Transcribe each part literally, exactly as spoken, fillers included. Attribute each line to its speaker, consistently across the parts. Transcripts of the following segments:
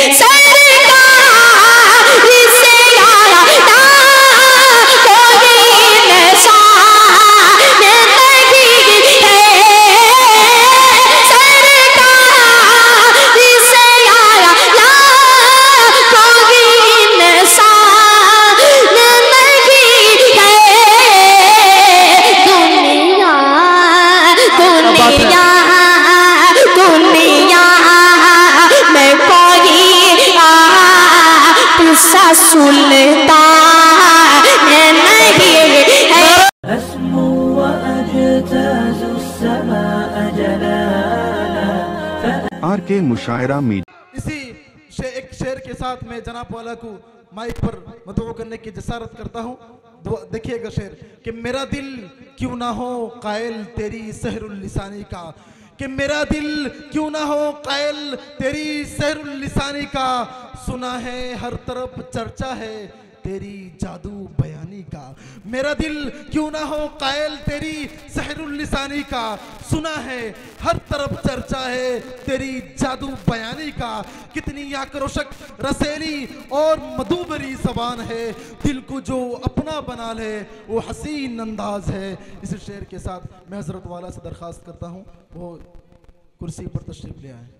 Speaker 1: Are के मुशायरा में
Speaker 2: इसी शे, एक शेर के साथ मैं जनाब वाला को माइक पर मदऊ करने की जसारत करता हूँ। देखिएगा शेर कि मेरा दिल क्यों ना हो कायल तेरी सहरुल लिसानी का, कि मेरा दिल क्यों ना हो कायल तेरी सहरुल लिसानी का, सुना है हर तरफ चर्चा है तेरी जादू बयानी का। मेरा दिल क्यों ना हो कायल तेरी सहरुल लिसानी का, सुना है हर तरफ चर्चा है तेरी जादू बयानी का। कितनी आक्रोशक रसेली और मधुबरी जबान है, दिल को जो अपना बना ले वो हसीन अंदाज है। इस शेर के साथ मैं हजरत वाला से दरख्वास्त करता हूँ वो कुर्सी पर तशरीफ ले आए।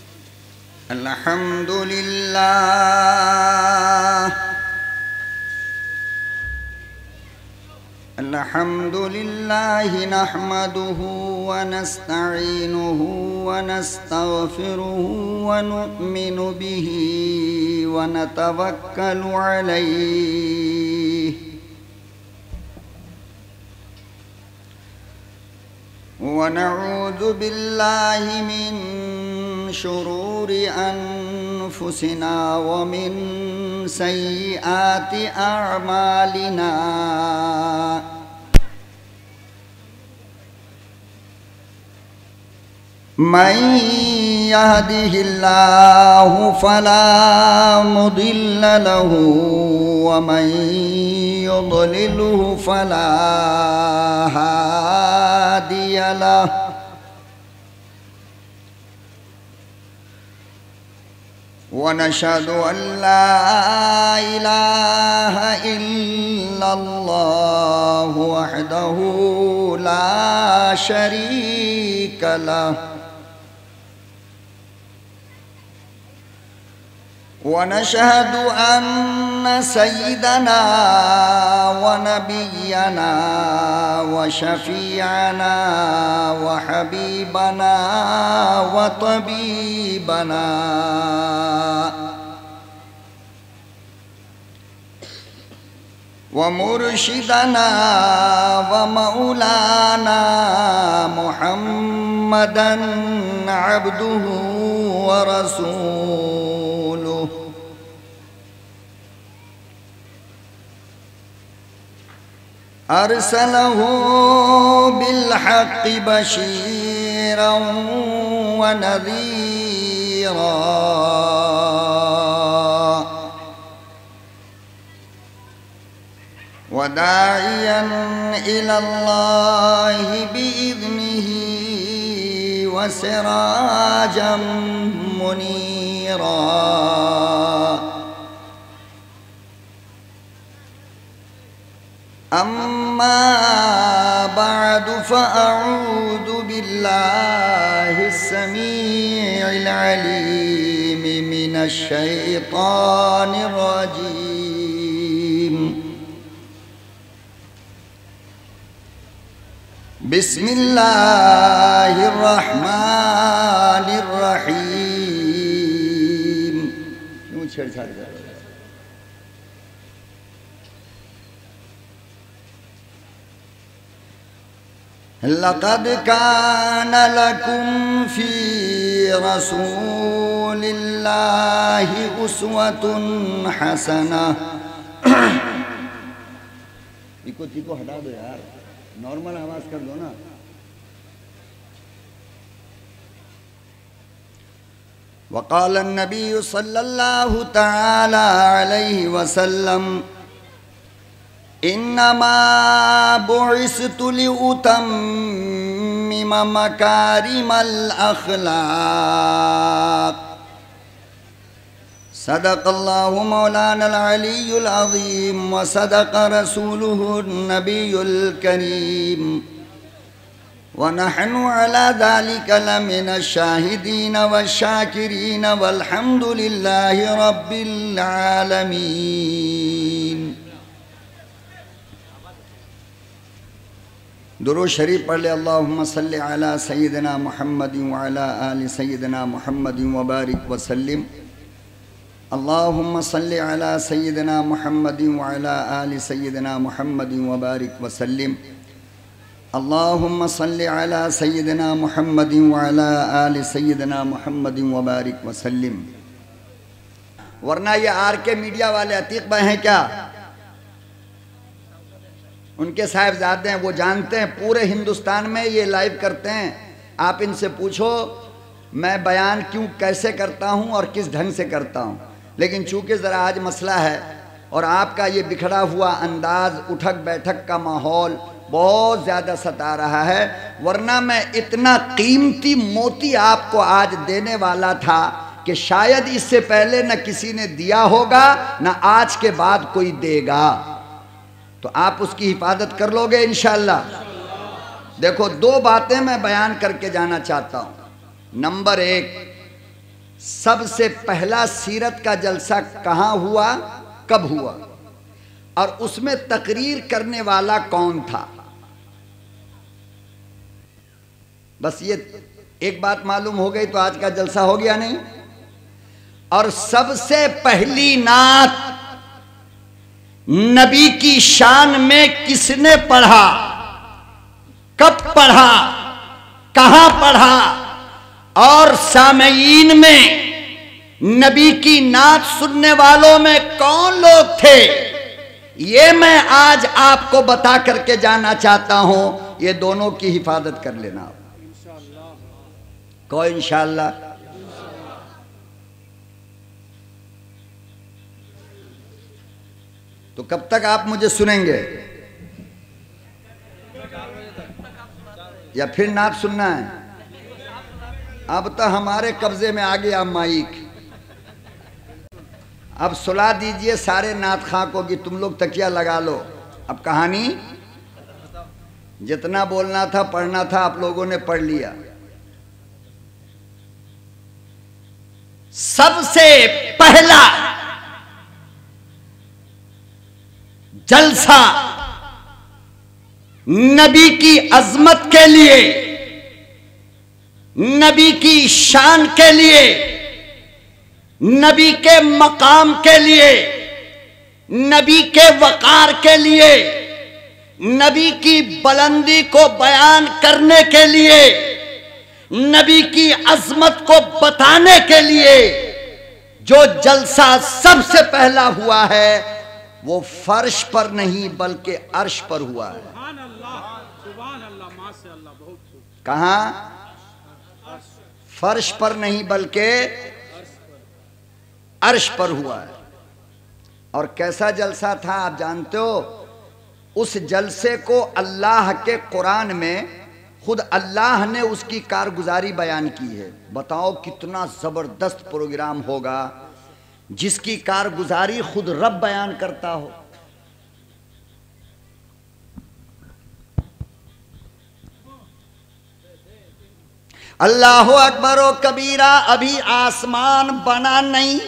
Speaker 3: अल्हम्दुलिल्लाह अल्हम्दुलिल्लाहि नहमदुहु व नस्तईनुहु व नस्तगफिरुहु व नु'मिनु बिही व नतवक्कलु अलैहि व नऊज़ु बिल्लाहि मिन शुरूरि अनफुसिना व मिन सय्यिआति अअमालिना। मन यहदिहिल्लाहु फला मुदिल्ल लहु व मन युद्लिलहु फला हादिय लहु। वनशहदु अल्ला इलाहा इल्लल्लाहु वहदहु ला शरीक लहु वनशहदु अन्न सय्यदना व नबिय्यना व शफीअना व हबीबना व तबीबना व मुर्शिदना व मौलाना मुहम्मदन अब्दुहु व रसूलुहु। अरसलहु बिल्हक़्क़ि बशीरन व नज़ीरा व दाइयन इलल्लाहि बिइज़्निहि व सिराजम मुनीरा। अम्मा बअदु फ़अऊज़ु बिल्लाहिस समीइल अलीम मिनश शैतानिर रजीम। बिस्मिल्लाहिर रहमानिर रहीम। क्यों छेड़छाड़ कर रहे हो? लक़द कान लकुम फ़ी रसूलिल्लाहि उस्वतुन हसना। इको तीको हटा दो यार, नॉर्मल आवाज कर दो ना। वक़ाल नबी सल्लल्लाहु तआला अलैहि वसल्लम इन्नमा बुइस्तु लिउतम्मिम मकारिमल अखलाक। सदक़ल्लाहु मौलानल अलीयुल अज़ीम व सदक़ रसूलुहुन नबियुल करीम व नहनु अला ज़ालिका लमिनश शाहिदीन व शाकिरीन वल्हम्दुलिल्लाहि रब्बिल आलमीन। दुरूद शरीफ पढ़ ले। अल्लाहुम्मा सल्लि अला सय्यिदिना मुहम्मदिन व अला आलि सय्यिदिना मुहम्मदिन व बारिक व सल्लिम। अल्लाहुम्मा सल्लि अला सय्यिदिना मुहम्मदिन व अला आलि सय्यिदिना मुहम्मदिन व बारिक व सल्लिम। अल्लाहुम्मा सल्लि अला सय्यिदिना मुहम्मदिन व अला आलि सय्यिदिना मुहम्मदिन व बारिक व सल्लिम। वरना ये आर के मीडिया वाले अतीक भाई हैं क्या? उनके साहिबजादे हैं, वो जानते हैं पूरे हिंदुस्तान में ये लाइव करते हैं। आप इनसे पूछो मैं बयान क्यों कैसे करता हूं और किस ढंग से करता हूं। लेकिन चूंकि ज़रा आज मसला है और आपका ये बिखरा हुआ अंदाज, उठक बैठक का माहौल बहुत ज़्यादा सता रहा है, वरना मैं इतना कीमती मोती आपको आज देने वाला था कि शायद इससे पहले न किसी ने दिया होगा न आज के बाद कोई देगा। तो आप उसकी हिफाजत कर लोगे इंशाअल्लाह। देखो, दो बातें मैं बयान करके जाना चाहता हूं। नंबर एक, सबसे पहला सीरत का जलसा कहाँ हुआ, कब हुआ और उसमें तकरीर करने वाला कौन था। बस ये एक बात मालूम हो गई तो आज का जलसा हो गया नहीं। और सबसे पहली नात नबी की शान में किसने पढ़ा, कब पढ़ा, कहां पढ़ा और सामईन में नबी की नात सुनने वालों में कौन लोग थे, ये मैं आज आपको बता करके जाना चाहता हूं। ये दोनों की हिफाजत कर लेना। कहो इंशाअल्लाह। तो कब तक आप मुझे सुनेंगे या फिर नात सुनना है? अब तो हमारे कब्जे में आ गया माइक। अब सुला दीजिए सारे नात खां को कि तुम लोग तकिया लगा लो। अब कहानी जितना बोलना था, पढ़ना था, आप लोगों ने पढ़ लिया। सबसे पहला जलसा नबी की अजमत के लिए, नबी की शान के लिए, नबी के मकाम के लिए, नबी के वकार के लिए, नबी की बुलंदी को बयान करने के लिए, नबी की अजमत को बताने के लिए जो जलसा सबसे पहला हुआ है वो फर्श पर नहीं बल्कि अर्श पर हुआ है। कहां? फर्श पर नहीं बल्कि अर्श पर हुआ है। और कैसा जलसा था आप जानते हो? उस जलसे को अल्लाह के कुरान में खुद अल्लाह ने उसकी कारगुजारी बयान की है। बताओ कितना जबरदस्त प्रोग्राम होगा जिसकी कारगुजारी खुद रब बयान करता हो। अल्लाहु अकबर ओ कबीरा। अभी आसमान बना नहीं,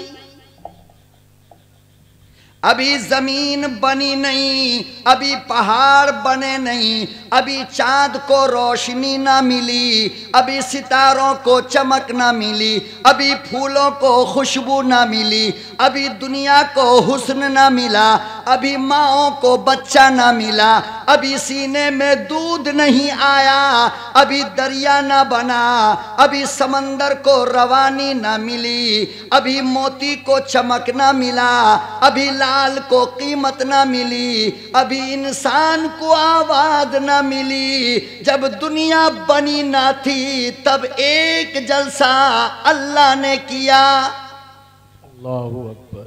Speaker 3: अभी जमीन बनी नहीं, अभी पहाड़ बने नहीं, अभी चांद को रोशनी ना मिली, अभी सितारों को चमक ना मिली, अभी फूलों को खुशबू ना मिली, अभी दुनिया को हुस्न ना मिला, अभी माँओं को बच्चा ना मिला, अभी सीने में दूध नहीं आया, अभी दरिया ना बना, अभी समंदर को रवानी ना मिली, अभी मोती को चमक ना मिला, अभी लाल को कीमत ना मिली, अभी इंसान को आवाज ना मिली। जब दुनिया बनी ना थी तब एक जलसा अल्लाह ने किया।
Speaker 4: अल्लाहु अकबर।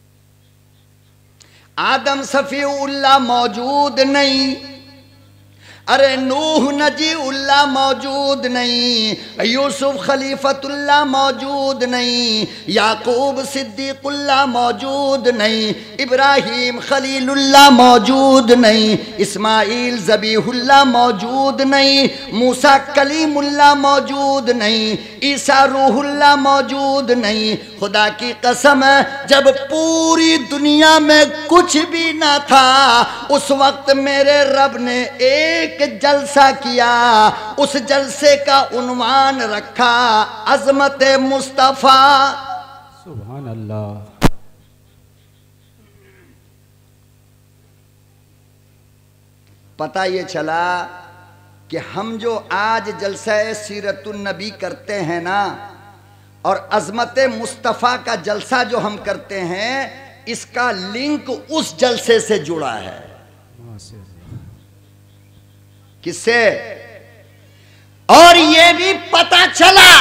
Speaker 3: आदम सफीउल्लाह मौजूद नहीं, अरे नूह नजीउल्लाह मौजूद नहीं, यूसुफ खलीफतुल्लाह मौजूद नहीं, याकूब सिद्दीकुल्लाह मौजूद नहीं, इब्राहिम खलीलुल्लाह मौजूद नहीं, इस्माइल ज़बीहुल्लाह मौजूद नहीं, मूसा कलीमुल्लाह मौजूद नहीं, ईसा रूहुल्लाह मौजूद नहीं। खुदा की कसम है, जब पूरी दुनिया में कुछ भी ना था उस वक्त मेरे रब ने एक जलसा किया, उस जलसे का उन्वान रखा अजमत मुस्तफा।
Speaker 4: सुभान अल्लाह।
Speaker 3: पता ये चला कि हम जो आज जलसा सीरतुन नबी करते हैं ना, और अजमत मुस्तफ़ा का जलसा जो हम करते हैं, इसका लिंक उस जलसे से जुड़ा है। किससे? और ये भी पता चला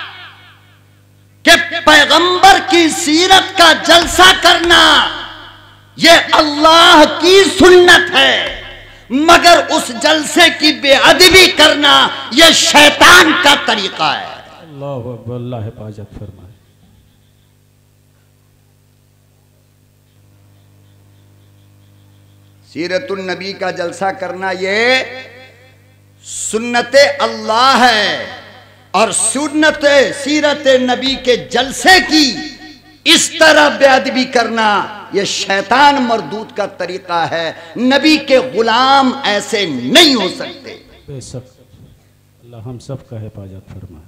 Speaker 3: कि पैगंबर की सीरत का जलसा करना ये अल्लाह की सुन्नत है, मगर उस जलसे की बेअदबी करना ये शैतान का तरीका है।
Speaker 4: अल्लाह अकबर, अल्लाह हिफाजत फरमाए।
Speaker 3: सीरतुन नबी का जलसा करना ये सुन्नत अल्लाह है, और सुन्नत सीरत नबी के जलसे की इस तरह बेअदबी करना यह शैतान मरदूद का तरीका है। नबी के गुलाम ऐसे नहीं हो सकते।
Speaker 4: बेशक अल्लाह हम सब का हिफाजत फरमाए।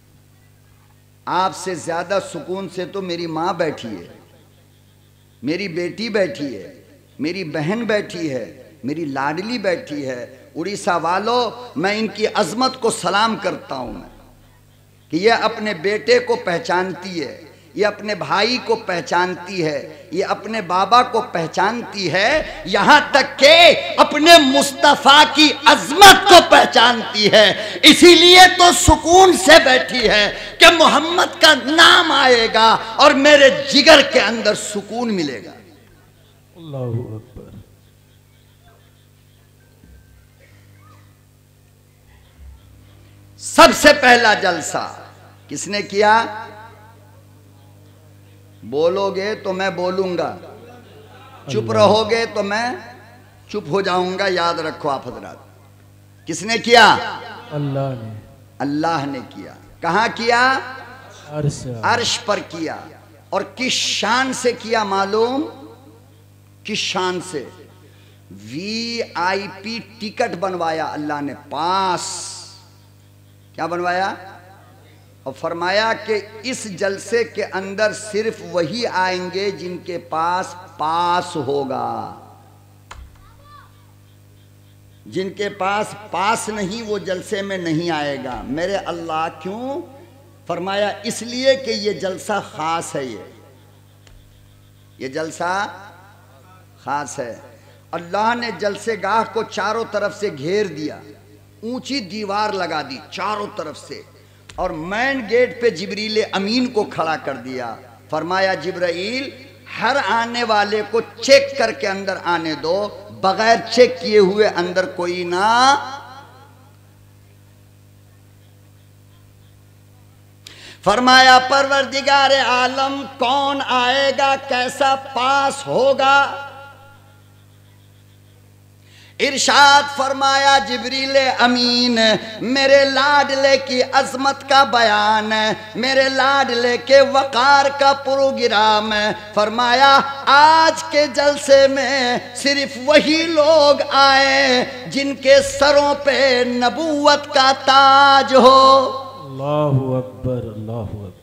Speaker 3: आपसे ज्यादा सुकून से तो मेरी माँ बैठी है, मेरी बेटी बैठी है, मेरी बहन बैठी है, मेरी लाडली बैठी है। उड़ीसा वालों, मैं इनकी अजमत को सलाम करता हूं मैं कि यह अपने बेटे को पहचानती है, ये अपने भाई को पहचानती है, ये अपने बाबा को पहचानती है, यहां तक के अपने मुस्तफ़ा की अजमत को पहचानती है। इसीलिए तो सुकून से बैठी है कि मोहम्मद का नाम आएगा और मेरे जिगर के अंदर सुकून मिलेगा।
Speaker 4: अल्लाहू अकबर।
Speaker 3: सबसे पहला जलसा किसने किया? बोलोगे तो मैं बोलूंगा, चुप रहोगे तो मैं चुप हो जाऊंगा। याद रखो आप हजरात, किसने किया?
Speaker 4: अल्लाह ने।
Speaker 3: अल्लाह ने किया। कहां किया?
Speaker 4: अर्श
Speaker 3: अर्श पर किया। और किस शान से किया मालूम? किस शान से? वी आई पी टिकट बनवाया अल्लाह ने, पास। क्या बनवाया? और फरमाया कि इस जलसे के अंदर सिर्फ वही आएंगे जिनके पास पास होगा। जिनके पास पास नहीं वो जलसे में नहीं आएगा। मेरे अल्लाह क्यों? फरमाया इसलिए कि ये जलसा खास है। ये ये जलसा खास है। अल्लाह ने जलसे गाह को चारों तरफ से घेर दिया, ऊंची दीवार लगा दी चारों तरफ से, और मैन गेट पे जिब्रील अमीन को खड़ा कर दिया। फरमाया जिब्राइल, हर आने वाले को चेक करके अंदर आने दो, बगैर चेक किए हुए अंदर कोई ना। फरमाया परवरदिगार आलम कौन आएगा, कैसा पास होगा? इरशाद फरमाया जिब्रील अमीन, मेरे लाडले की अजमत का बयान है, मेरे लाडले के वकार का प्रोग्राम है। फरमाया आज के जलसे में सिर्फ वही लोग आए जिनके सरों पे नबूवत का ताज हो।
Speaker 4: अल्लाहू अकबर, अल्लाहू अकबर।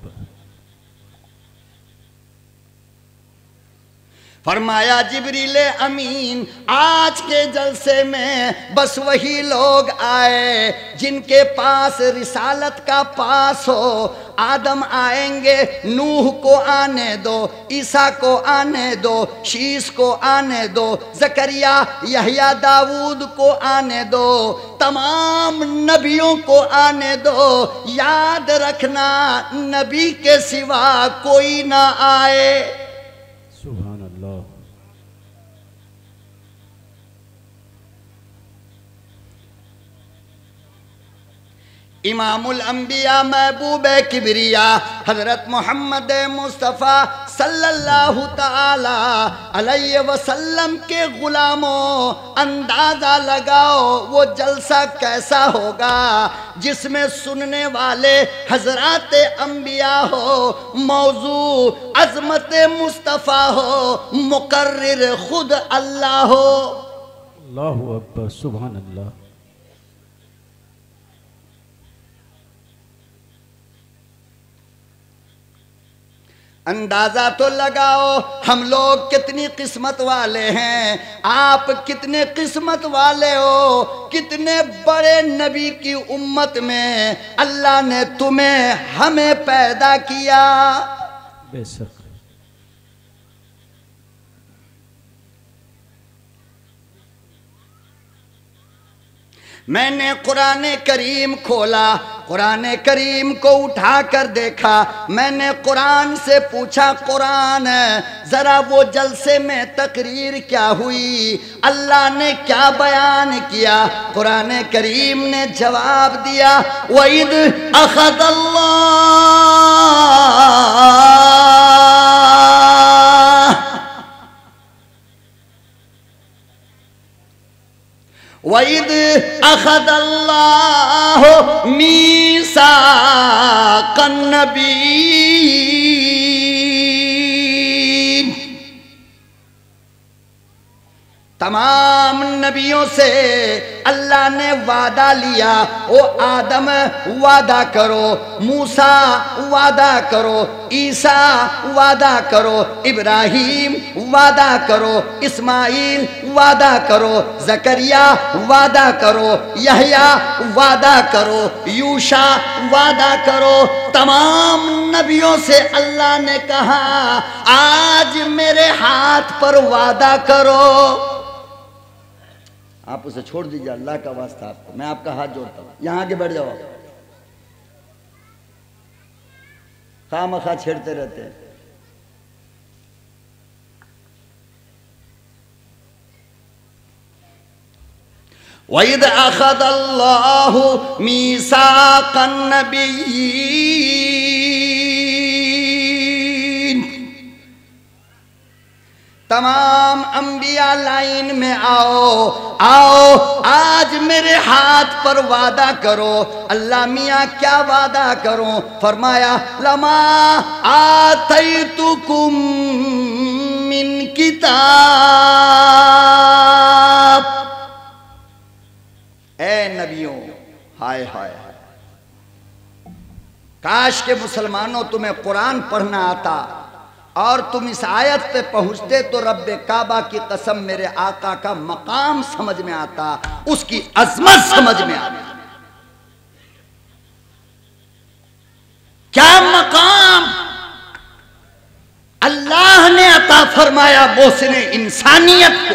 Speaker 3: फरमाया जिब्रील अमीन, आज के जलसे में बस वही लोग आए जिनके पास रिसालत का पास हो। आदम आएंगे, नूह को आने दो, ईसा को आने दो, शीस को आने दो, जकरिया, यहया, दाऊद को आने दो, तमाम नबियों को आने दो। याद रखना नबी के सिवा कोई ना आए।
Speaker 4: सुभान अल्लाह।
Speaker 3: इमामुल अंबिया महबूब किबरिया हजरत मोहम्मद मुस्तफ़ा सल्लल्लाहु ताला अलैहि वसल्लम के गुलामों, अंदाज़ा लगाओ वो जलसा कैसा होगा जिसमें सुनने वाले हजरत अंबिया हो, मौजू अज़मत मुस्तफ़ा हो, मुकर्रिर खुद अल्लाह हो।
Speaker 4: अल्लाहु अकबर, सुभान अल्लाह।
Speaker 3: अंदाजा तो लगाओ हम लोग कितनी किस्मत वाले हैं, आप कितने किस्मत वाले हो, कितने बड़े नबी की उम्मत में अल्लाह ने तुम्हें हमें पैदा किया।
Speaker 4: बेशक
Speaker 3: मैंने कुरान करीम खोला, कुरान करीम को उठा कर देखा, मैंने कुरान से पूछा कुरान जरा वो जलसे में तकरीर क्या हुई, अल्लाह ने क्या बयान किया। कुरान करीम ने जवाब दिया, वइद अखदल्लाह वइद अखदल्लाहु मीसाक़न नबीय्यीन, तमाम नबियों से अल्लाह ने वादा लिया। ओ आदम वादा करो, मूसा वादा करो, ईसा वादा करो, इब्राहीम वादा करो, इस्माइल वादा करो, जकरिया वादा करो, यहया वादा करो, यूशा वादा करो। तमाम नबियों से अल्लाह ने कहा आज मेरे हाथ पर वादा करो। आप उसे छोड़ दीजिए, अल्लाह का वास्ता आपको, मैं आपका हाथ जोड़ता हूं, यहां आके बैठ जाओ। खामखा छेड़ते रहते हैं। वइद अखदल्लाहु मीसाक़न नबिय्यीन, तमाम अंबिया लाइन में आओ, आओ आज मेरे हाथ पर वादा करो। अल्लाह मियाँ क्या वादा करो? फरमाया लमा आतैतुकुम मिन किताब, ए नबियों, हाय हाय हाय, काश के मुसलमानों तुम्हें कुरान पढ़ना आता और तुम इस आयत पे पहुंचते तो रब्बे काबा की कसम मेरे आका का मकाम समझ में आता, उसकी अजमत समझ में आता। क्या मकाम अल्लाह ने अता फरमाया मोहसिन इंसानियत को।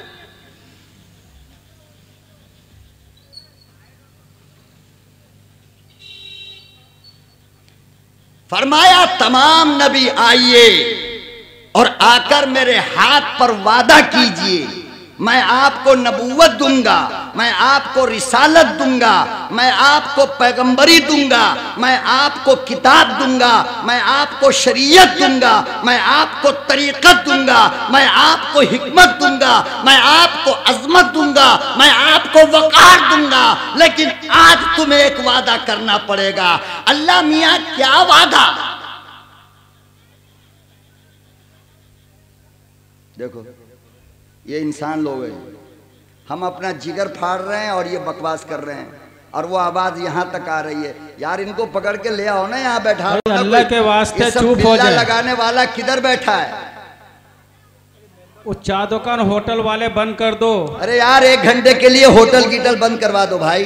Speaker 3: फरमाया तमाम नबी आइए और आकर मेरे हाथ पर वादा कीजिए, मैं आपको नबूवत दूंगा, मैं आपको रिसालत दूंगा, मैं आपको पैगंबरी दूंगा, मैं आपको किताब दूंगा, मैं आपको शरीयत दूंगा, मैं आपको तरीक़त दूंगा, मैं आपको हिकमत दूंगा, मैं आपको अज़मत दूंगा, मैं आपको वक़ार दूंगा। लेकिन आज तुम्हें एक वादा करना पड़ेगा। अल्लाह मियाँ क्या वादा? देखो ये इंसान लोग हैं, हम अपना जिगर फाड़ रहे हैं और ये बकवास कर रहे हैं और वो आवाज यहाँ तक आ रही है। यार इनको पकड़ के ले आओ ना, यहाँ बैठा
Speaker 4: अल्लाह के वास्ते चुप हो जाए।
Speaker 3: लगाने वाला किधर बैठा है?
Speaker 4: वो चा दुकान होटल वाले बंद कर दो।
Speaker 3: अरे यार एक घंटे के लिए होटल गिटल बंद करवा दो भाई।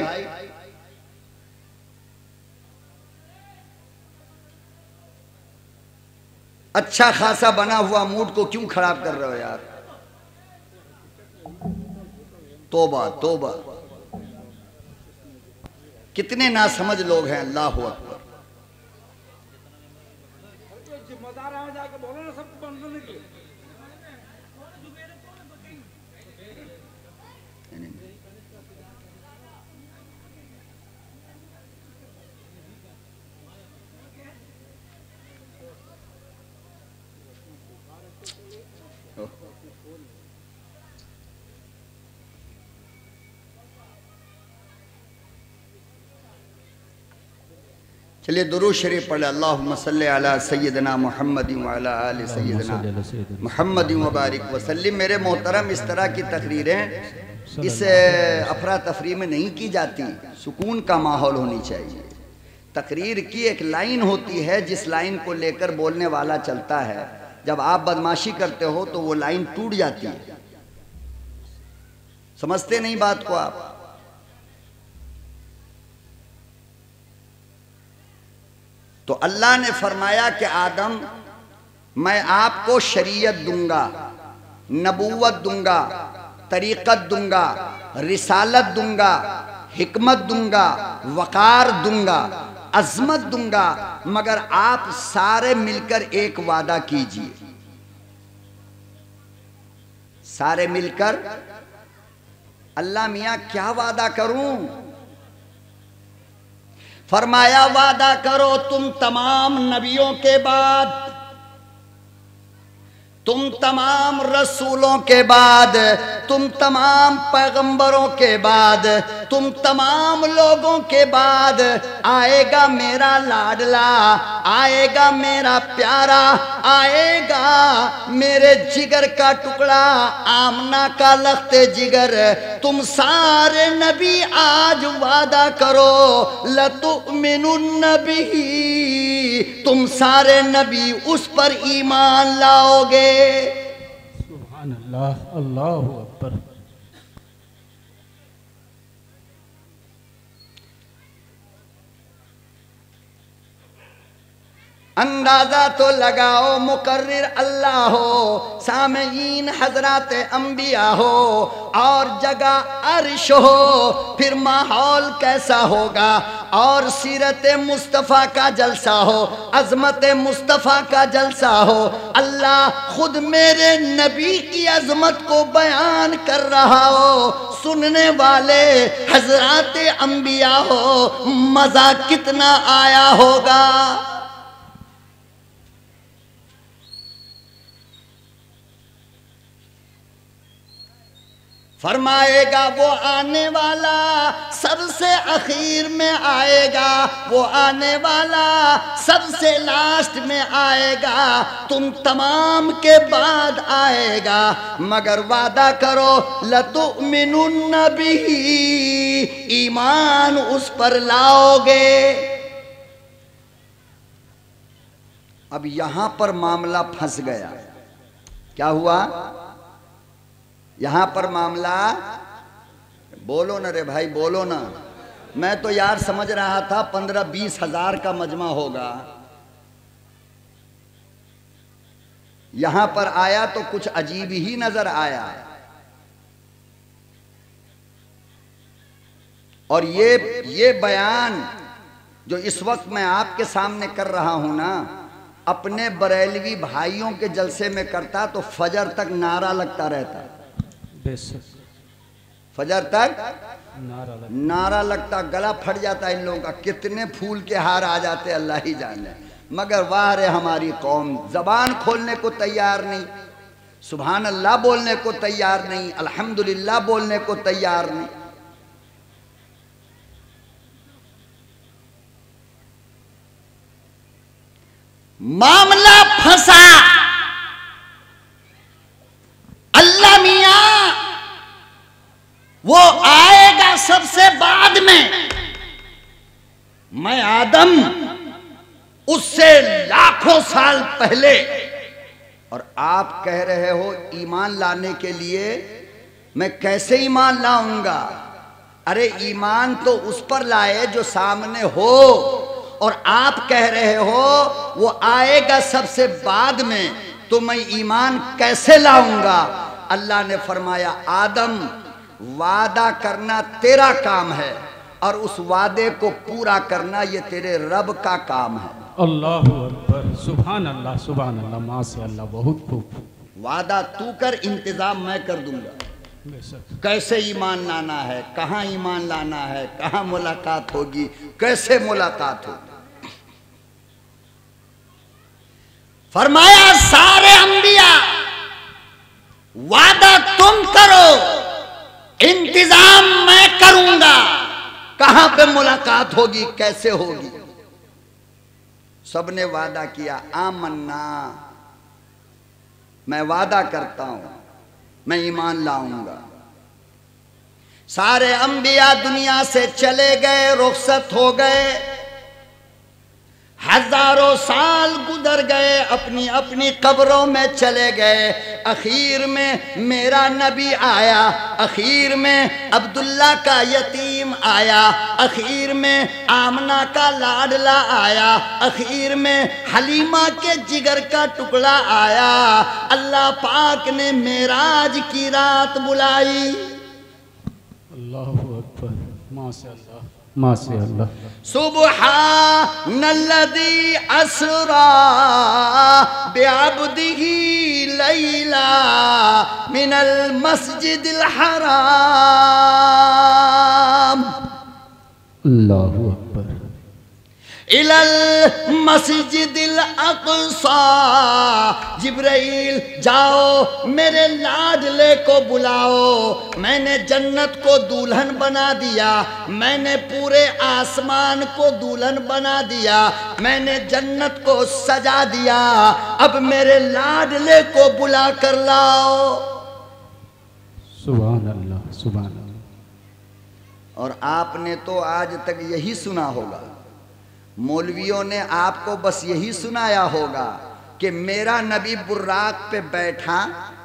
Speaker 3: अच्छा खासा बना हुआ मूड को क्यों खराब कर रहे हो यार? तोबा तोबा, कितने नासमझ लोग हैं। अल्लाह हू अकबर। चलिए दुरूद शरीफ पढ़े। अल्लाहुम्मा सल्ली अला सय्यदना मुहम्मद व अला आलि सय्यदना मुहम्मद व बारिक वसल्लिम। मेरे मोहतरम, इस तरह की तकरीरें इस अफरा तफरी में नहीं की जाती, सुकून का माहौल होनी चाहिए। तकरीर की एक लाइन होती है जिस लाइन को लेकर बोलने वाला चलता है। जब आप बदमाशी करते हो तो वो लाइन टूट जाती है। समझते नहीं बात को आप। तो अल्लाह ने फरमाया कि आदम, मैं आपको शरीयत दूंगा, नबूवत दूंगा, तरीक़त दूंगा, रिसालत दूंगा, हिकमत दूंगा, वक़ार दूंगा, अज़मत दूंगा, मगर आप सारे मिलकर एक वादा कीजिए। सारे मिलकर, अल्लाह मियाँ क्या वादा करूं? फरमाया वादा करो तुम तमाम नबियों के बाद, तुम तमाम रसूलों के बाद, तुम तमाम पैगंबरों के बाद, तुम तमाम लोगों के बाद आएगा मेरा लाडला, आएगा मेरा प्यारा, आएगा मेरे जिगर का टुकड़ा, आमना का लख्ते जिगर। तुम सारे नबी आज वादा करो, लतुमिनुन्न बिही, तुम सारे नबी उस पर ईमान लाओगे।
Speaker 4: सुभान अल्लाह, अल्लाहु अकबर।
Speaker 3: अंदाजा तो लगाओ मुकर्रिर अल्लाह हो, सामईन हजरात अंबिया हो, और जगह अर्श हो, फिर माहौल कैसा होगा। और सीरत मुस्तफ़ा का जलसा हो, अज़मत मुस्तफ़ा का जलसा हो। अल्लाह खुद मेरे नबी की अज़मत को बयान कर रहा हो, सुनने वाले हजरात अंबिया हो, मज़ा कितना आया होगा। फरमाएगा वो आने वाला सबसे आखिर में आएगा, वो आने वाला सबसे लास्ट में आएगा, तुम तमाम के बाद आएगा, मगर वादा करो लतुमिनुन्न बिही, ईमान उस पर लाओगे। अब यहां पर मामला फंस गया। क्या हुआ? यहां पर मामला, बोलो ना रे भाई, बोलो ना। मैं तो यार समझ रहा था पंद्रह बीस हजार का मजमा होगा। यहां पर आया तो कुछ अजीब ही नजर आया। और ये ये बयान जो इस वक्त मैं आपके सामने कर रहा हूं ना, अपने बरेलवी भाइयों के जलसे में करता तो फजर तक नारा लगता रहता। फजर तक नारा लगता, नारा लगता, गला फट जाता इन लोगों का। कितने फूल के हार आ जाते अल्लाह ही जाने। मगर वाह रे हमारी कौम, जबान खोलने को तैयार नहीं, सुभान अल्लाह बोलने को तैयार नहीं, अल्हम्दुलिल्लाह बोलने को तैयार नहीं। मामला फंसा। अल्लाह मियां वो आएगा सबसे बाद में, मैं आदम उससे लाखों साल पहले। और आप कह रहे हो ईमान लाने के लिए मैं कैसे ईमान लाऊंगा? अरे ईमान तो उस पर लाए जो सामने हो, और आप कह रहे हो वो आएगा सबसे बाद में, तो मैं ईमान कैसे लाऊंगा? अल्लाह ने फरमाया आदम, वादा करना तेरा काम है और उस वादे को पूरा करना ये तेरे रब का काम है।
Speaker 4: अल्लाहु अकबर, सुभान अल्लाह, सुभान अल्लाह, माशा अल्लाह, बहुत खूब।
Speaker 3: वादा तू कर, इंतजाम मैं कर दूंगा। कैसे ईमान लाना है, कहाँ ईमान लाना है, कहाँ मुलाकात होगी, कैसे मुलाकात होगी। फरमाया सारे अंबिया वादा तुम करो, इंतजाम मैं करूंगा। कहां पे मुलाकात होगी, कैसे होगी। सबने वादा किया, आमन्ना, मैं वादा करता हूं, मैं ईमान लाऊंगा। सारे अंबिया दुनिया से चले गए, रुखसत हो गए, हजारों साल गुजर गए, अपनी अपनी कब्रों में चले गए। आखिर में मेरा नबी आया, आखिर में अब्दुल्ला का यतीम आया, आखिर में आमना का लाडला आया, आखिर में हलीमा के जिगर का टुकड़ा आया। अल्लाह पाक ने मेराज की रात बुलाई।
Speaker 4: अल्लाहु अकबर, माशाअल्लाह माशाअल्लाह।
Speaker 3: सुब्हानल्लज़ी अस्रा बिअब्दिही लैला मिनल मस्जिदिल हराम
Speaker 4: अल्लाहु अकबर
Speaker 3: इलल मस्जिदिल अक़सा। जिब्राइल जाओ मेरे लाडले को बुलाओ, मैंने जन्नत को दुल्हन बना दिया, मैंने पूरे आसमान को दुल्हन बना दिया, मैंने जन्नत को सजा दिया, अब मेरे लाडले को बुला कर लाओ।
Speaker 4: सुभान अल्लाह सुभान अल्लाह।
Speaker 3: और आपने तो आज तक यही सुना होगा, मौलवियों ने आपको बस यही सुनाया होगा कि मेरा नबी बुर्राक पे बैठा,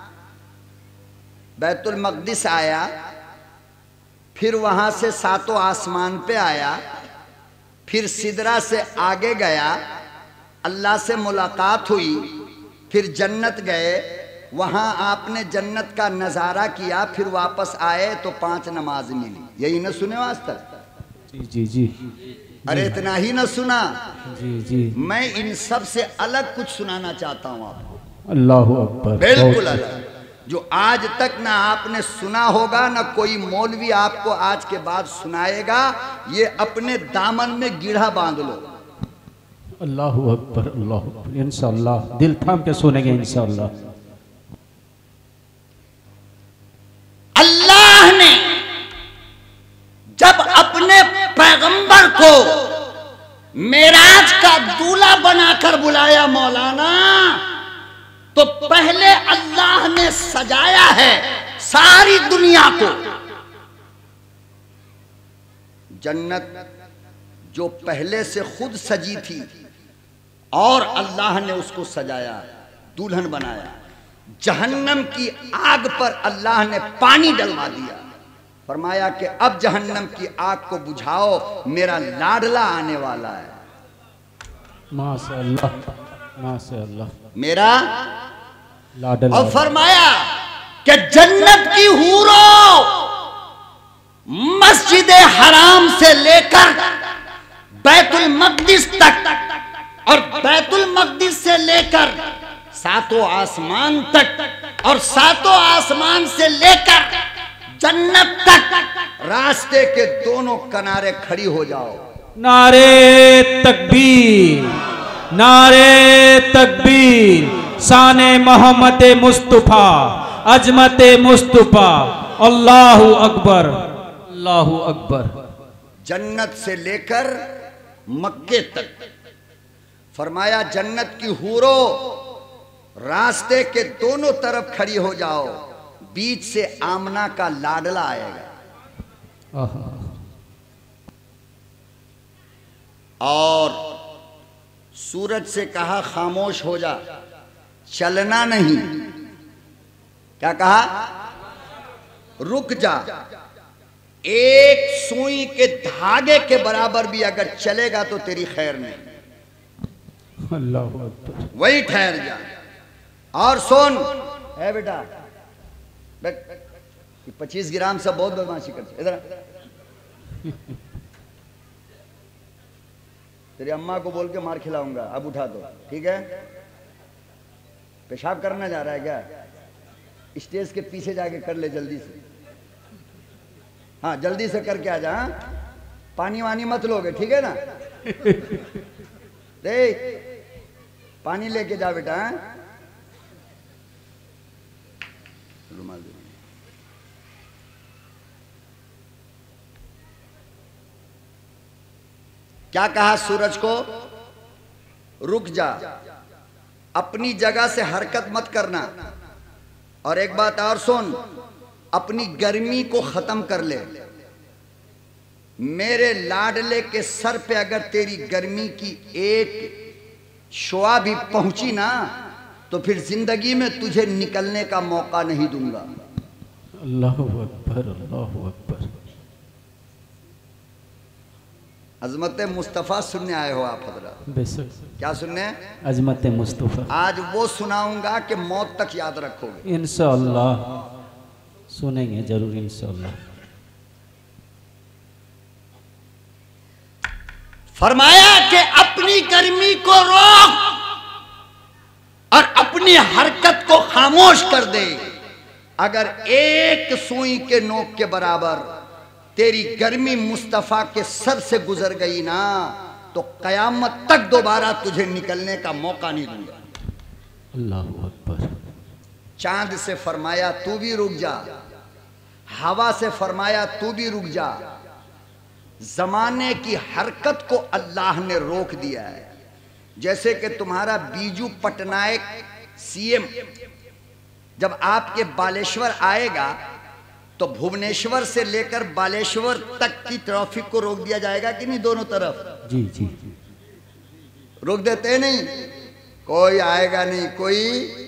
Speaker 3: बैतुल मक़दिस आया, फिर वहां से सातों आसमान पे आया, फिर सिदरा से आगे गया, अल्लाह से मुलाकात हुई, फिर जन्नत गए, वहां आपने जन्नत का नज़ारा किया, फिर वापस आए तो पांच नमाज मिली। यही न सुने आज तक?
Speaker 4: जी जी जी।
Speaker 3: अरे इतना ही न सुना?
Speaker 4: जी जी।
Speaker 3: मैं इन सब से अलग कुछ सुनाना चाहता हूं आपको।
Speaker 4: अल्लाहु अकबर।
Speaker 3: बिल्कुल अलग, जो आज तक ना आपने सुना होगा, ना कोई मौलवी आपको आज के बाद सुनाएगा। ये अपने दामन में गिढ़ा बांध लो।
Speaker 4: अल्लाहु अकबर अल्लाहु अकबर। इंशाअल्लाह दिल थाम के सुनेंगे इंशाअल्लाह।
Speaker 3: अल्लाह ने जब अपने पैगंबर को मेराज का दूल्हा बनाकर बुलाया मौलाना, तो पहले अल्लाह ने सजाया है सारी दुनिया को। जन्नत जो पहले से खुद सजी थी और अल्लाह ने उसको सजाया, दुल्हन बनाया। जहन्नम की आग पर अल्लाह ने पानी डलवा दिया, फरमाया कि अब जहन्नम की आग को बुझाओ, मेरा लाडला आने वाला है।
Speaker 4: माशाअल्लाह माशाअल्लाह।
Speaker 3: मेरा
Speaker 4: लाडला।
Speaker 3: और फरमाया कि जन्नत की हूरों मस्जिद हराम से लेकर बैतुल मक़दिस तक और बैतुल मक़दिस से लेकर सातों आसमान तक और सातों आसमान से लेकर जन्नत तक रास्ते के दोनों किनारे खड़ी हो जाओ।
Speaker 4: नारे तकबीर नारे तकबीर। शाने मोहम्मद मुस्तफ़ा, अजमत मुस्तफ़ा। अल्लाहु अकबर अल्लाहु अकबर।
Speaker 3: जन्नत से लेकर मक्के तक फरमाया जन्नत की हूरों रास्ते के दोनों तरफ खड़ी हो जाओ, बीच से आमना का लाडला आएगा। और सूरज से कहा खामोश हो जा, चलना नहीं। क्या कहा? रुक जा। एक सुई के धागे के बराबर भी अगर चलेगा तो तेरी खैर नहीं।
Speaker 4: अल्लाह अकबर।
Speaker 3: वही ठहर जा। और सुन है बेटा, पच्चीस ग्राम से बहुत बदमाशी करते। इधर तेरी अम्मा को बोल के मार खिलाऊंगा, अब उठा दो, ठीक है? पेशाब करना जा रहा है क्या? स्टेज के पीछे जाके कर ले जल्दी से। हाँ जल्दी से करके आ जा। पानी वानी मत लोगे, ठीक है ना? दे पानी लेके जा बेटा। रुमाल दे। क्या कहा सूरज को? रुक जा, अपनी जगह से हरकत मत करना। और एक बात और सुन, अपनी गर्मी को खत्म कर ले। मेरे लाडले के सर पे अगर तेरी गर्मी की एक शुआ भी पहुंची ना, तो फिर जिंदगी में तुझे निकलने का मौका नहीं दूंगा।
Speaker 4: अल्लाहु अकबर, अल्लाहु अकबर।
Speaker 3: अजमत मुस्तफ़ा सुनने आए हो आप हजरत?
Speaker 4: बेशक।
Speaker 3: क्या सुनने?
Speaker 4: अजमत मुस्तफ़ा।
Speaker 3: आज वो सुनाऊंगा कि मौत तक याद रखोगे।
Speaker 4: इंशाअल्लाह सुनेंगे जरूर इंशाअल्लाह।
Speaker 3: फरमाया कि अपनी गर्मी को रोक और अपनी हरकत को खामोश कर दे। अगर एक सुई के नोक के बराबर तेरी गर्मी मुस्तफा के सर से गुजर गई ना, तो कयामत तक दोबारा तुझे निकलने का मौका नहीं दूंगा।
Speaker 4: अल्लाहु अकबर।
Speaker 3: चांद से फरमाया तू भी रुक जा, हवा से फरमाया तू भी रुक जा। जमाने की हरकत को अल्लाह ने रोक दिया है। जैसे कि तुम्हारा बीजू पटनायक सीएम जब आपके बालेश्वर आएगा तो भुवनेश्वर से लेकर बालेश्वर तक की ट्रैफिक को रोक दिया जाएगा कि नहीं? दोनों तरफ
Speaker 4: जी जी
Speaker 3: रोक देते नहीं, कोई आएगा नहीं। कोई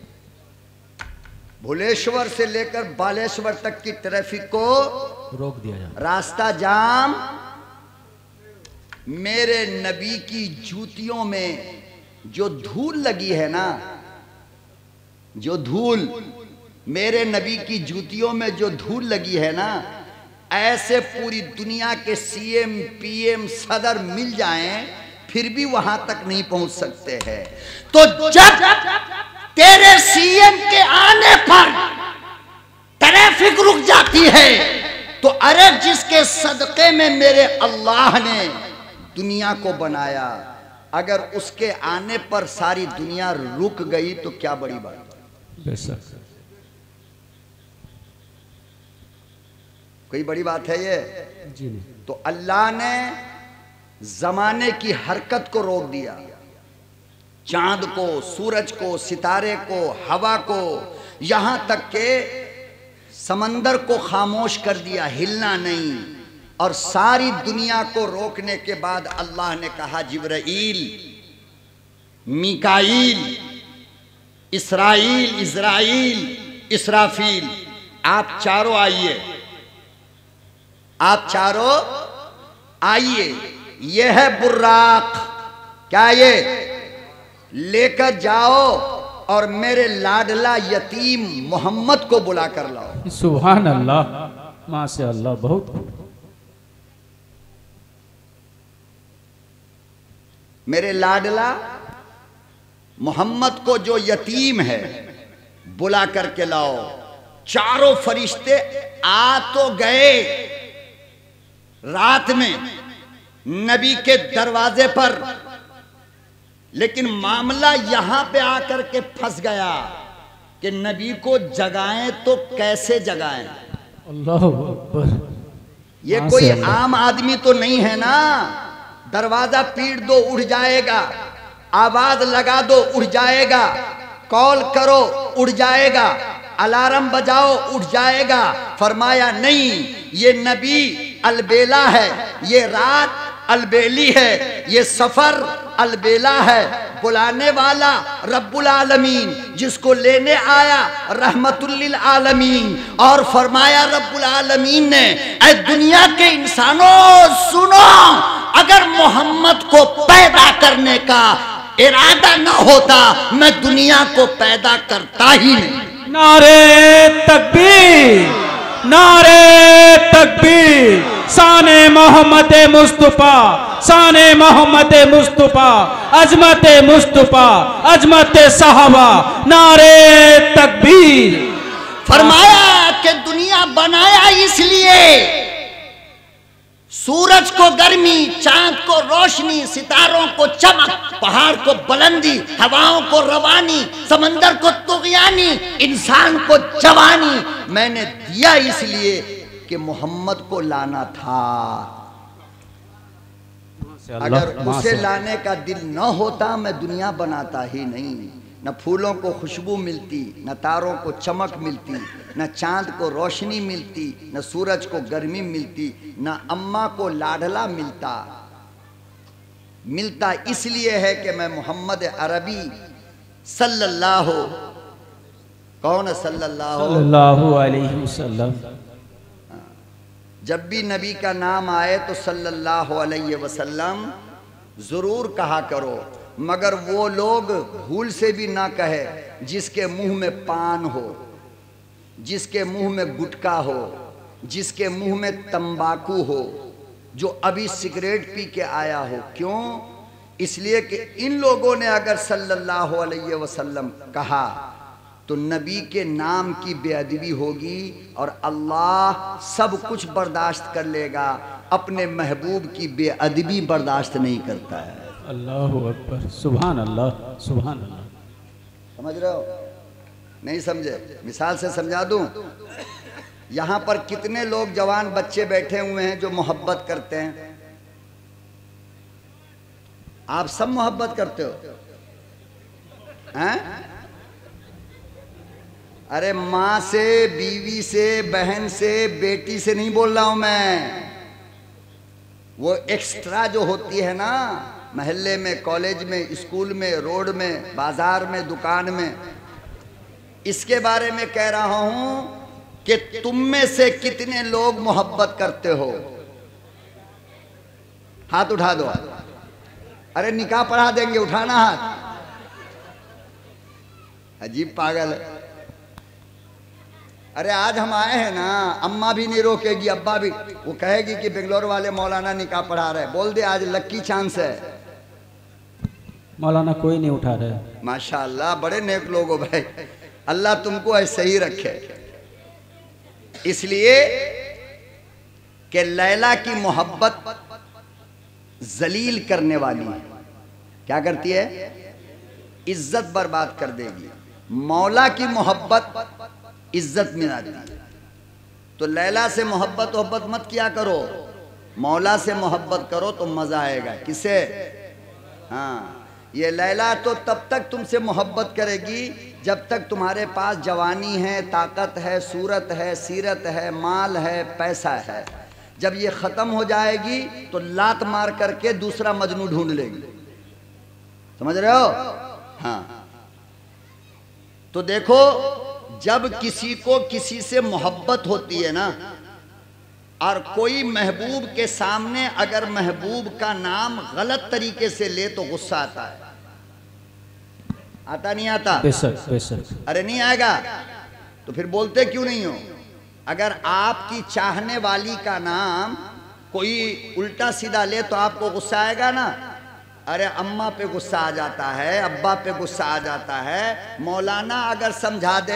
Speaker 3: भुवनेश्वर से लेकर बालेश्वर तक की ट्रैफिक को
Speaker 4: रोक दिया जाए,
Speaker 3: रास्ता जाम। मेरे नबी की जूतियों में जो धूल लगी है ना, जो धूल मेरे नबी की जूतियों में जो धूल लगी है ना, ऐसे पूरी दुनिया के सीएम पीएम सदर मिल जाएं फिर भी वहां तक नहीं पहुंच सकते हैं। तो जब तेरे सीएम के आने पर ट्रैफिक रुक जाती है, तो अरे जिसके सदके में मेरे अल्लाह ने दुनिया को बनाया, अगर उसके आने पर सारी दुनिया रुक गई तो क्या बड़ी बात।
Speaker 4: बेशक
Speaker 3: कोई बड़ी बात है ये?
Speaker 4: जी नहीं।
Speaker 3: तो अल्लाह ने जमाने की हरकत को रोक दिया। चांद को, सूरज को, सितारे को, हवा को, यहां तक के समंदर को खामोश कर दिया, हिलना नहीं। और सारी दुनिया को रोकने के बाद अल्लाह ने कहा जिब्राईल, मीकाईल, इसराइल, इज़राइल, इसराफील, आप चारों आइए, आप चारों आइए। यह है बुर्राक। क्या ये? लेकर जाओ और मेरे लाडला यतीम मोहम्मद को बुला कर लाओ।
Speaker 4: सुभान अल्लाह, माशाअल्लाह, बहुत।
Speaker 3: मेरे लाडला मोहम्मद को जो यतीम है बुला करके लाओ। चारों फरिश्ते आ तो गए रात में नबी के दरवाजे पर, लेकिन मामला यहां पे आकर के फंस गया कि नबी को जगाएं तो कैसे जगाएं।
Speaker 4: अल्लाहु अकबर।
Speaker 3: ये कोई आम आदमी तो नहीं है ना। दरवाजा पीट दो उठ जाएगा, आवाज लगा दो उठ जाएगा, कॉल करो उठ जाएगा, अलार्म बजाओ उठ जाएगा। फरमाया नहीं, ये नबी अलबेला है, ये रात अलबेली है, ये सफर अलबेला है। बुलाने वाला रब्बुल आलमीन, जिसको लेने आया रहमतुल लिल आलमीन। और फरमाया रब्बुल आलमीन ने, ऐ दुनिया के इंसानों सुनो, अगर मोहम्मद को पैदा करने का इरादा न होता मैं दुनिया को पैदा करता ही नहीं।
Speaker 4: नारे तकबीर, नारे तकबीर, शाने मोहम्मद मुस्तफा, शाने मोहम्मद मुस्तफा, अजमत मुस्तफा, अजमत साहबा, नारे तकबीर।
Speaker 3: फरमाया कि दुनिया बनाया इसलिए सूरज को गर्मी, चांद को रोशनी, सितारों को चमक, पहाड़ को बुलंदी, हवाओं को रवानी, समंदर को तुग़यानी, इंसान को जवानी मैंने दिया इसलिए कि मोहम्मद को लाना था। अगर उसे लाने का दिल न होता मैं दुनिया बनाता ही नहीं। न फूलों को खुशबू मिलती, न तारों को चमक मिलती, न चांद को रोशनी मिलती, न सूरज को गर्मी मिलती, न अम्मा को लाडला मिलता। मिलता इसलिए है कि मैं मोहम्मद अरबी सल्लल्लाहु, कौन है सल्लल्लाहु
Speaker 4: सल्लल्लाहु अलैहि वसल्लम,
Speaker 3: जब भी नबी का नाम आए तो सल्लल्लाहु अलैहि वसल्लम जरूर कहा करो। मगर वो लोग भूल से भी ना कहे जिसके मुंह में पान हो, जिसके मुंह में गुटखा हो, जिसके मुंह में तंबाकू हो, जो अभी सिगरेट पी के आया हो। क्यों? इसलिए कि इन लोगों ने अगर सल्लल्लाहु अलैहि वसल्लम कहा तो नबी के नाम की बेअदबी होगी और अल्लाह सब कुछ बर्दाश्त कर लेगा, अपने महबूब की बेअदबी बर्दाश्त नहीं करता है।
Speaker 4: अल्लाहु अकबर, सुभान अल्लाह, सुभान अल्लाह।
Speaker 3: समझ रहे हो? नहीं समझे? मिसाल से समझा दूं। यहां पर कितने लोग जवान बच्चे बैठे हुए हैं जो मोहब्बत करते हैं? आप सब मोहब्बत करते हो हैं? अरे माँ से, बीवी से, बहन से, बेटी से नहीं बोल रहा हूं मैं। वो एक्स्ट्रा जो होती है ना, महल्ले में, कॉलेज में, स्कूल में, रोड में, बाजार में, दुकान में, इसके बारे में कह रहा हूं कि तुम में से कितने लोग मोहब्बत करते हो? हाथ उठा दो। अरे निकाह पढ़ा देंगे, उठाना हाथ। अजीब पागल है। अरे आज हम आए हैं ना, अम्मा भी नहीं रोकेगी, अब्बा भी। वो कहेगी कि बेंगलोर वाले मौलाना निकाह पढ़ा रहे, बोल दे आज लक्की चांस है।
Speaker 4: मौलाना कोई नहीं उठा रहे।
Speaker 3: माशाअल्लाह, बड़े नेक लोग हो भाई, अल्लाह तुमको ऐसे ही रखे। इसलिए कि लैला की मोहब्बत जलील करने वाली है। क्या करती है? इज्जत बर्बाद कर देगी। मौला की मोहब्बत इज्जत मिलाती है। तो लैला से मोहब्बत मोहब्बत मत किया करो, मौला से मोहब्बत करो तो मजा आएगा। किसे? हाँ, ये लैला तो तब तक तुमसे मोहब्बत करेगी जब तक तुम्हारे पास जवानी है, ताकत है, सूरत है, सीरत है, माल है, पैसा है। जब ये खत्म हो जाएगी तो लात मार करके दूसरा मजनू ढूंढ लेगी। समझ रहे हो? हाँ। तो देखो, जब किसी को किसी से मोहब्बत होती है ना, और कोई महबूब के सामने अगर महबूब का नाम गलत तरीके से ले तो गुस्सा आता है। आता नहीं आता?
Speaker 4: बेशक बेशक।
Speaker 3: अरे नहीं आएगा तो फिर बोलते क्यों नहीं हो? अगर आपकी चाहने वाली का नाम कोई उल्टा सीधा ले तो आपको गुस्सा आएगा ना। अरे अम्मा पे गुस्सा आ जाता है, अब्बा पे गुस्सा आ जाता है। मौलाना अगर समझा दे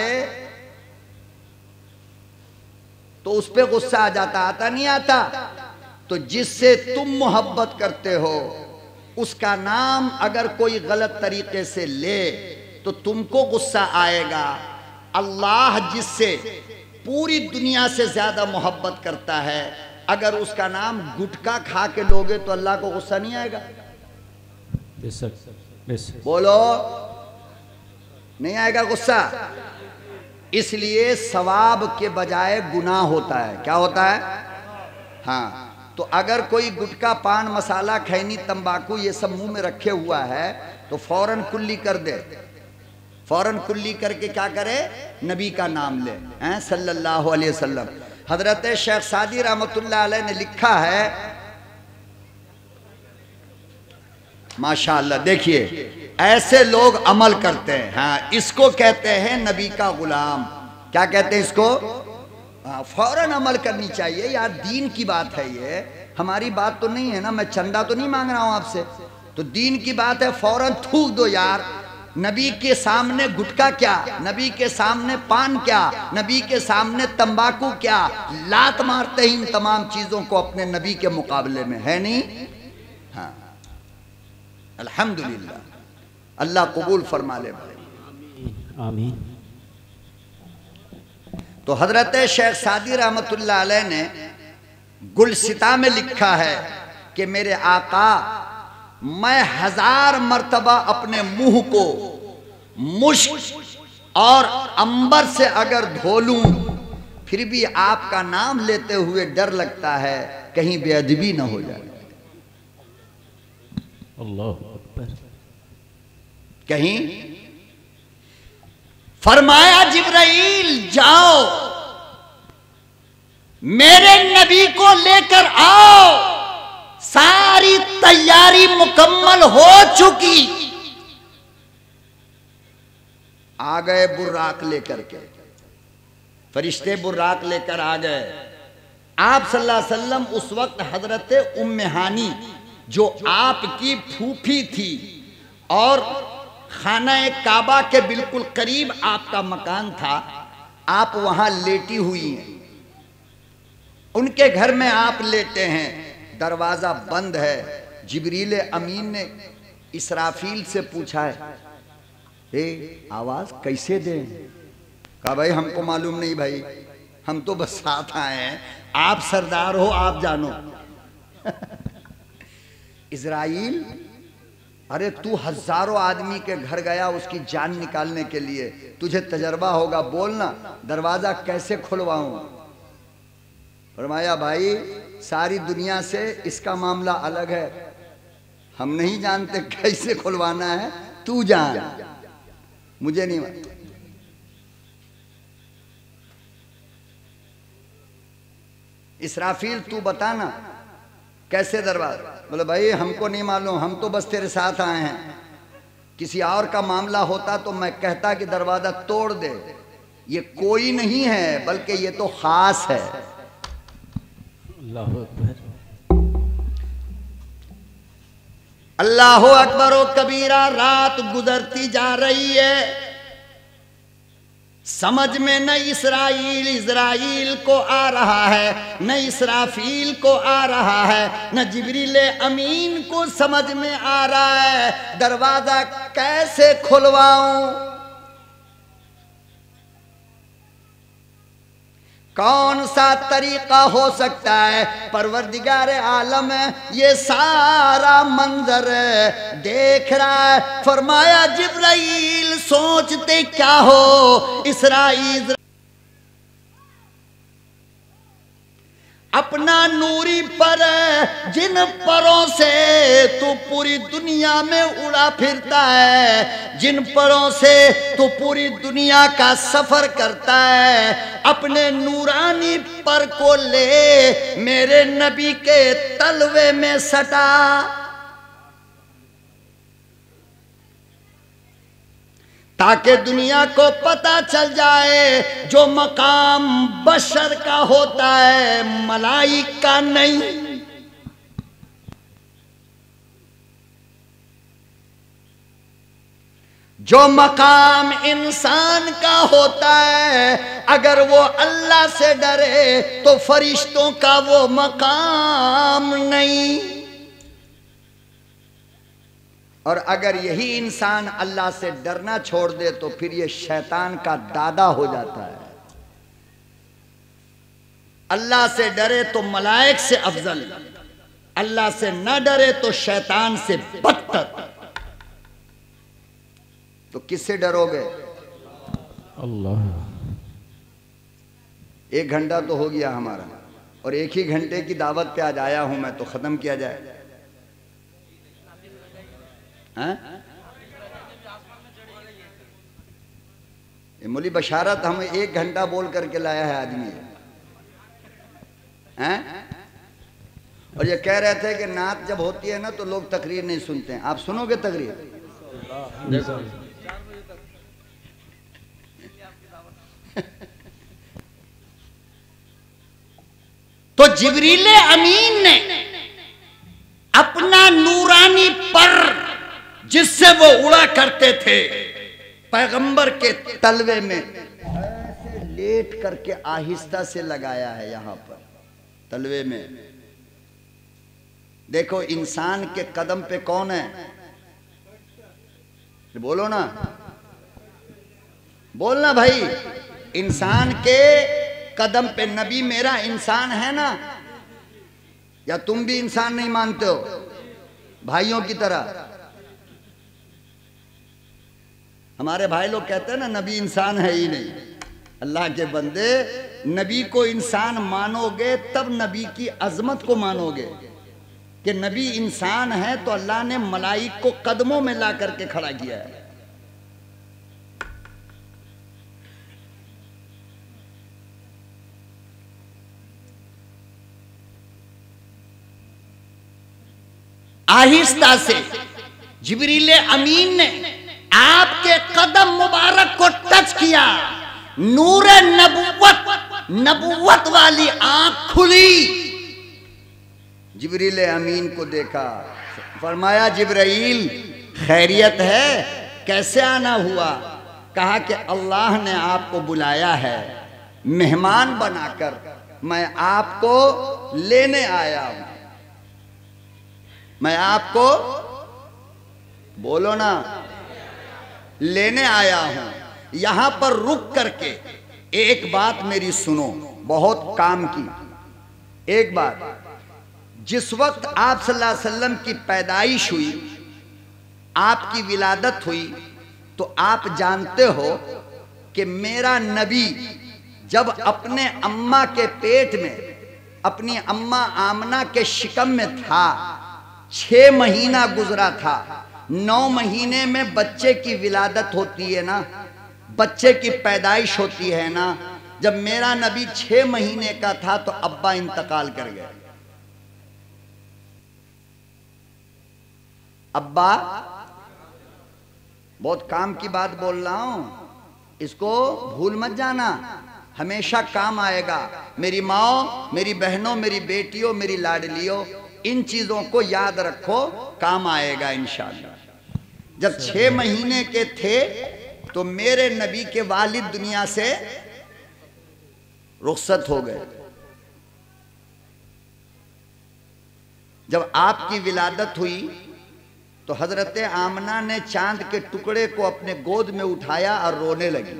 Speaker 3: तो उस पे गुस्सा आ जाता। आता नहीं आता? तो जिससे तुम मोहब्बत करते हो उसका नाम अगर कोई गलत तरीके से ले तो तुमको गुस्सा आएगा। अल्लाह जिससे पूरी दुनिया से ज्यादा मोहब्बत करता है, अगर उसका नाम गुटखा खा के लोगे तो अल्लाह को गुस्सा नहीं आएगा?
Speaker 4: बेशक बेशक।
Speaker 3: बोलो, नहीं आएगा गुस्सा? इसलिए सवाब के बजाय गुनाह होता है। क्या होता है? हाँ। तो अगर कोई गुटखा, पान मसाला, खैनी, तंबाकू ये सब मुंह में रखे हुआ है तो फौरन कुल्ली कर दे। फौरन कुल्ली करके क्या करे? नबी का नाम ले, हैं सल्लल्लाहु अलैहि वसल्लम। हजरत शेख सादी रहमतुल्लाह अलैह ने लिखा है, माशाअल्लाह, देखिए ऐसे लोग अमल करते हैं। हाँ, इसको कहते हैं नबी का गुलाम। क्या कहते हैं इसको? हाँ, फौरन अमल करनी चाहिए यार, दीन की बात है ये, हमारी बात तो नहीं है ना। मैं चंदा तो नहीं मांग रहा हूं आपसे, तो दीन की बात है, फौरन थूक दो यार। नबी के सामने गुटखा क्या, नबी के सामने पान क्या, नबी के सामने तंबाकू क्या, लात मारते ही इन तमाम चीजों को अपने नबी के मुकाबले में, है नहीं? हाँ, अल्हम्दुलिल्लाह, अल्लाह कबूल फरमा ले भाई,
Speaker 4: आमीन।
Speaker 3: तो हजरत शेख सादी रहमतुल्लाह अलैह ने गुलसिता में लिखा है कि मेरे आका, मैं हजार मर्तबा अपने मुंह को मुश्क और अंबर से अगर धो लूं, फिर भी आपका नाम लेते हुए डर लगता है कहीं बेअदबी ना हो जाए।
Speaker 4: अल्लाह अकबर।
Speaker 3: कहीं फरमाया जिब्राइल जाओ मेरे नबी को लेकर आओ, सारी तैयारी मुकम्मल हो चुकी। आ गए बुर्राक लेकर के, फरिश्ते बुर्राक लेकर आ गए। आप सल्लल्लाहु अलैहि वसल्लम उस वक्त हजरत उम्मे हानी जो आपकी फूफी थी और खाना काबा के बिल्कुल करीब आपका मकान था, आप वहां लेटी हुई हैं। उनके घर में आप लेटे हैं, दरवाजा बंद है। जिब्रील अमीन ने इसराफील से पूछा है, ए आवाज कैसे दें? कहा भाई हमको मालूम नहीं भाई, हम तो बस साथ आए हैं, आप सरदार हो, आप जानो। इजराइल, अरे तू हजारों आदमी के घर गया उसकी जान निकालने के लिए, तुझे तजर्बा होगा, बोलना दरवाजा कैसे खुलवाऊं? फरमाया भाई सारी दुनिया से इसका मामला अलग है, हम नहीं जानते कैसे खुलवाना है, तू जान, मुझे नहीं मालूम। इसराफील तू बताना कैसे दरवाजा? बोले भाई हमको नहीं मालूम, हम तो बस तेरे साथ आए हैं, किसी और का मामला होता तो मैं कहता कि दरवाजा तोड़ दे, ये कोई नहीं है बल्कि ये तो खास है।
Speaker 4: अल्लाह अकबर।
Speaker 3: अल्लाह अकबर ओ कबीरा। रात गुजरती जा रही है, समझ में न इसराइल इजराइल को आ रहा है, न इसराफील को आ रहा है, न जिब्रील अमीन को समझ में आ रहा है दरवाजा कैसे खुलवाऊं, कौन सा तरीका हो सकता है। परवरदिगार आलम ये सारा मंजर देख रहा है। फरमाया जिब्राइल सोचते क्या हो, इसराइल अपना नूरी पर जिन परों से तू पूरी दुनिया में उड़ा फिरता है, जिन परों से तू पूरी दुनिया का सफर करता है, अपने नूरानी पर को ले मेरे नबी के तलवे में सटा। ताकि दुनिया को पता चल जाए जो मकाम बशर का होता है मलाइक का नहीं। जो मकाम इंसान का होता है अगर वो अल्लाह से डरे तो फरिश्तों का वो मकाम नहीं। और अगर यही इंसान अल्लाह से डरना छोड़ दे तो फिर ये शैतान का दादा हो जाता है। अल्लाह से डरे तो मलाइक से अफजल, अल्लाह से न डरे तो शैतान से बदतर। तो किससे डरोगे?
Speaker 4: अल्लाह। एक
Speaker 3: घंटा तो हो गया हमारा और एक ही घंटे की दावत पे आज आया हूं मैं, तो खत्म किया जाए। हाँ? ये मौली बशारत हम एक घंटा बोल करके लाया है आदमी, हैं? और ये कह रहे थे कि नात जब होती है ना तो लोग तकरीर नहीं सुनते हैं। आप सुनोगे तकरीर? देखो तो जिब्रील अमीन ने अपना नूरानी पर जिससे वो उड़ा करते थे पैगंबर के तलवे में ऐसे लेट करके आहिस्ता से लगाया है। यहां पर तलवे में देखो इंसान के कदम पे कौन है? बोलो ना, बोलना भाई। इंसान के कदम पे नबी मेरा इंसान है ना, या तुम भी इंसान नहीं मानते हो भाइयों की तरह? हमारे भाई लोग कहते हैं ना नबी इंसान है ही नहीं। अल्लाह के बंदे, नबी को इंसान मानोगे तब नबी की अजमत को मानोगे कि नबी इंसान है तो अल्लाह ने मलाइक को कदमों में ला करके खड़ा किया है। आहिस्ता से जिब्रील अमीन ने आपके कदम मुबारक को टच किया, नूर नबुव्वत नबुव्वत वाली आंख खुली, जिब्रील अमीन को देखा, फरमाया जिब्राइल खैरियत है, कैसे आना हुआ? कहा कि अल्लाह ने आपको बुलाया है, मेहमान बनाकर मैं आपको लेने आया हूं। मैं आपको, बोलो ना, लेने आया हूं। यहां पर रुक करके एक बात मेरी सुनो, बहुत काम की एक बात। जिस वक्त आप सल्लल्लाहु अलैहि वसल्लम की पैदाइश हुई, आपकी विलादत हुई, तो आप जानते हो कि मेरा नबी जब अपने अम्मा के पेट में, अपनी अम्मा आमना के शिकम में था, छह महीना गुजरा था। नौ महीने में बच्चे की विलादत होती है ना, बच्चे की पैदाइश होती है ना। जब मेरा नबी छह महीने का था तो अब्बा इंतकाल कर गए। अब्बा, बहुत काम की बात बोल रहा हूं, इसको भूल मत जाना, हमेशा काम आएगा। मेरी माओ, मेरी बहनों, मेरी बेटियों, मेरी लाडलियों, इन चीजों को याद रखो, काम आएगा इंशाअल्लाह। जब छह महीने के थे तो मेरे नबी के वालिद दुनिया से रुखसत हो गए। जब आपकी विलादत हुई तो हजरत आमना ने चांद के टुकड़े को अपने गोद में उठाया और रोने लगी।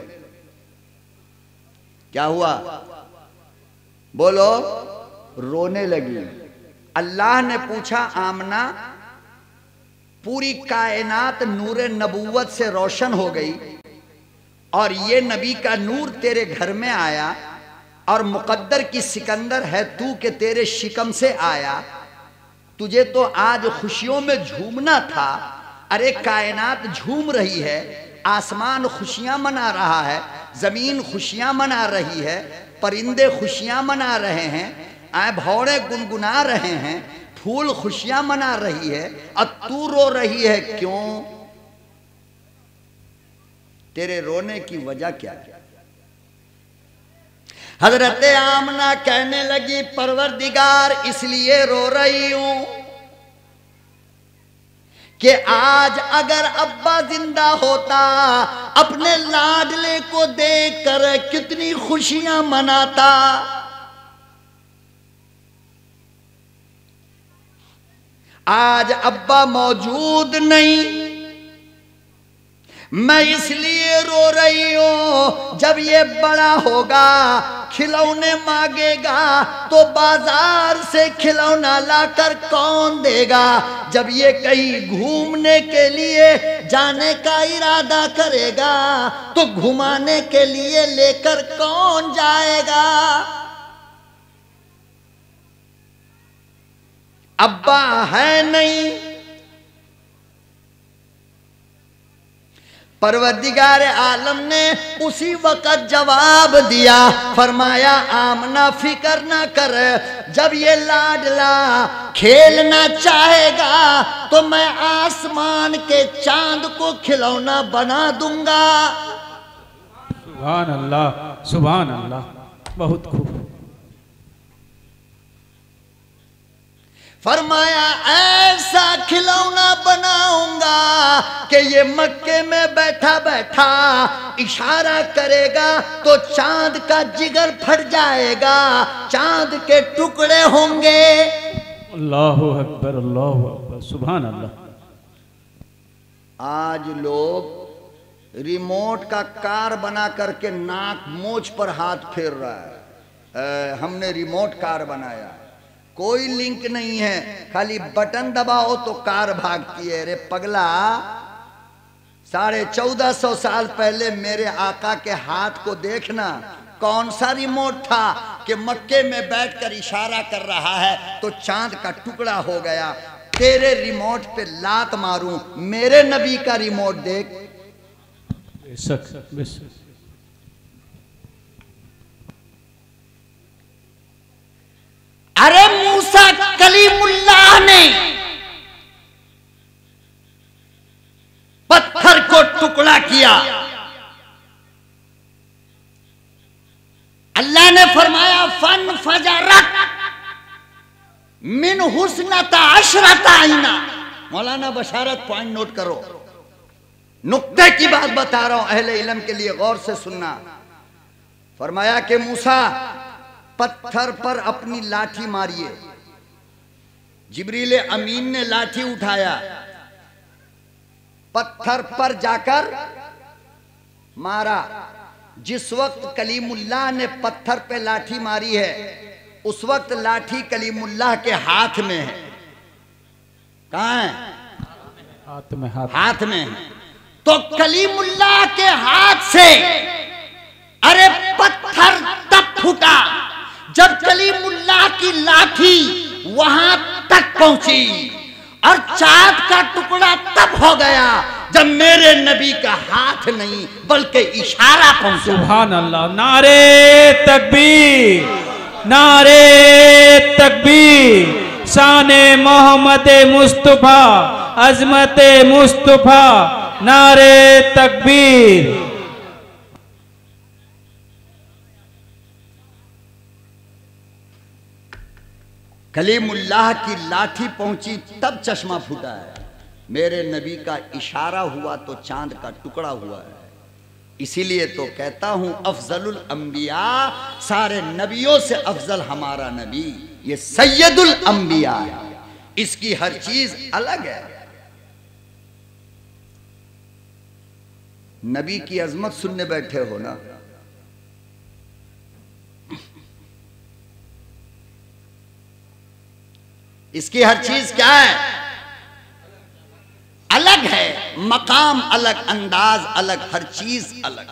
Speaker 3: क्या हुआ? बोलो। रोने लगी। अल्लाह ने पूछा, आमना, पूरी कायनात नूरे नबूवत से रोशन हो गई और ये नबी का नूर तेरे घर में आया और मुकद्दर की सिकंदर है तू के तेरे शिकम से आया, तुझे तो आज खुशियों में झूमना था। अरे कायनात झूम रही है, आसमान खुशियां मना रहा है, जमीन खुशियां मना रही है, परिंदे खुशियां मना रहे हैं, आए भौरे गुनगुना रहे हैं, फूल खुशियां मना रही है, और तू रो रही है क्यों? तेरे रोने की वजह क्या है? हजरत आमना कहने लगी, परवरदिगार, इसलिए रो रही हूं कि आज अगर अब्बा जिंदा होता, अपने लाडले को देखकर कितनी खुशियां मनाता। आज अब्बा मौजूद नहीं, मैं इसलिए रो रही हूं, जब ये बड़ा होगा, खिलौने मांगेगा तो बाजार से खिलौना लाकर कौन देगा? जब ये कहीं घूमने के लिए जाने का इरादा करेगा तो घुमाने के लिए लेकर कौन जाएगा? अब्बा है नहीं। परवरदिगार आलम ने उसी वक्त जवाब दिया, फरमाया, आमना फिक्र ना कर, जब ये लाडला खेलना चाहेगा तो मैं आसमान के चांद को खिलौना बना दूंगा।
Speaker 4: सुभान अल्लाह, सुभान अल्लाह, बहुत खूब।
Speaker 3: फरमाया, ऐसा खिलौना बनाऊंगा कि ये मक्के में बैठा बैठा इशारा करेगा तो चांद का जिगर फट जाएगा, चांद के टुकड़े होंगे।
Speaker 4: अल्लाह अकबर, अल्लाह अकबर, सुभान अल्लाह।
Speaker 3: आज लोग रिमोट का कार बना करके नाक मोच पर हाथ फेर रहा है, ए, हमने रिमोट कार बनाया। कोई लिंक नहीं है, खाली बटन दबाओ तो कार भागती है। रे पगला, साढ़े चौदह सौ साल पहले मेरे आका के हाथ को देखना, कौन सा रिमोट था कि मक्के में बैठकर इशारा कर रहा है तो चांद का टुकड़ा हो गया। तेरे रिमोट पे लात मारूं, मेरे नबी का रिमोट देख।
Speaker 4: बेशक बेशक।
Speaker 3: अरे मूसा कलीमुल्लाह ने पत्थर को टुकड़ा किया। अल्लाह ने फरमाया फन फजरत मिन हुस्नता अशरत आईना। मौलाना बशारत पॉइंट नोट करो, नुक्ते की बात बता रहा हूं, अहले इल्म के लिए गौर से सुनना। फरमाया कि मूसा पत्थर पर अपनी लाठी मारिए। जिब्रील अमीन ने लाठी उठाया, पत्थर पर जाकर मारा। जिस वक्त कलीमुल्लाह ने पत्थर पे लाठी मारी है, उस वक्त लाठी कलीमुल्लाह के हाथ में है। कहां है?
Speaker 4: हाथ में। हाथ
Speaker 3: हाथ में है। तो कलीमुल्लाह के हाथ से अरे पत्थर तब फूटा जब कलीमुल्लाह की लाठी वहां तक पहुंची, और चांद का टुकड़ा तब हो गया जब मेरे नबी का हाथ नहीं बल्कि इशारा पहुंचा।
Speaker 4: सुभान अल्लाह। नारे तकबीर, नारे तकबीर। शाने मोहम्मद मुस्तफा, अजमत मुस्तफा, नारे तकबीर।
Speaker 3: कलीमुल्लाह की लाठी पहुंची तब चश्मा फूटा है। मेरे नबी का इशारा हुआ तो चांद का टुकड़ा हुआ है। इसीलिए तो कहता हूं अफजलुल अंबिया, सारे नबियों से अफजल हमारा नबी, ये सैयदुल अंबिया है। इसकी हर चीज अलग है। नबी की अजमत सुनने बैठे हो ना, इसकी हर चीज क्या है? अलग है। मकाम अलग, अंदाज अलग, हर चीज अलग।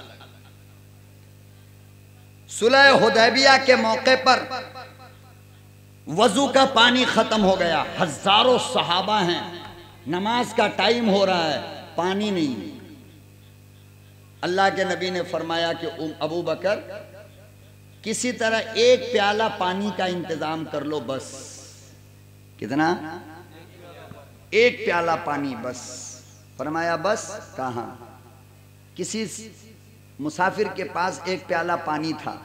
Speaker 3: सुलह हुदैबिया के मौके पर वजू का पानी खत्म हो गया। हजारों सहाबा हैं, नमाज का टाइम हो रहा है, पानी नहीं। अल्लाह के नबी ने फरमाया कि अबू बकर, किसी तरह एक प्याला पानी का इंतजाम कर लो बस। कितना? एक प्याला पानी बस। फरमाया बस कहां? किसी मुसाफिर के पास एक प्याला पानी था।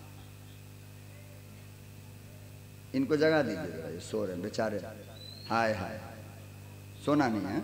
Speaker 3: इनको जगह दीजिए, ये सो रहे बेचारे। हाय हाय, सोना नहीं है।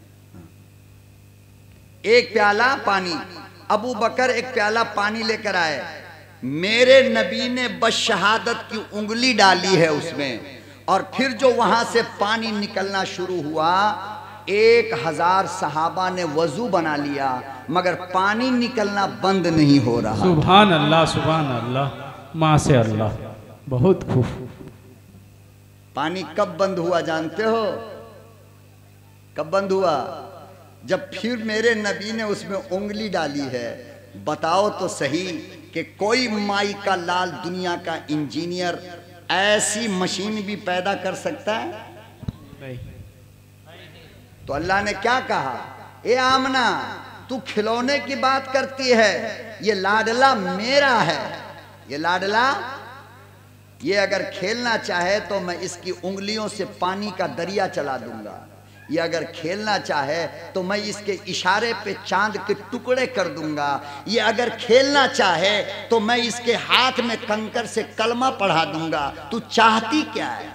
Speaker 3: एक प्याला पानी। अबू बकर एक प्याला पानी लेकर आए। मेरे नबी ने बस शहादत की उंगली डाली है उसमें, और फिर जो वहां से पानी निकलना शुरू हुआ, एक हजार सहाबा ने वजू बना लिया, मगर पानी निकलना बंद नहीं हो रहा।
Speaker 4: सुभान अल्लाह, सुभान अल्लाह, माँ से अल्लाह। बहुत खूब।
Speaker 3: पानी कब बंद हुआ जानते हो? कब बंद हुआ? जब फिर मेरे नबी ने उसमें उंगली डाली है। बताओ तो सही कि कोई माई का लाल दुनिया का इंजीनियर ऐसी मशीन भी पैदा कर सकता है? नहीं। तो अल्लाह ने क्या कहा? ए आमना, तू खिलौने की बात करती है, ये लाडला मेरा है। ये लाडला, ये अगर खेलना चाहे तो मैं इसकी उंगलियों से पानी का दरिया चला दूंगा। ये अगर खेलना चाहे तो मैं इसके इशारे पे चांद के टुकड़े कर दूंगा। ये अगर खेलना चाहे तो मैं इसके हाथ में कंकर से कलमा पढ़ा दूंगा। तू चाहती क्या है?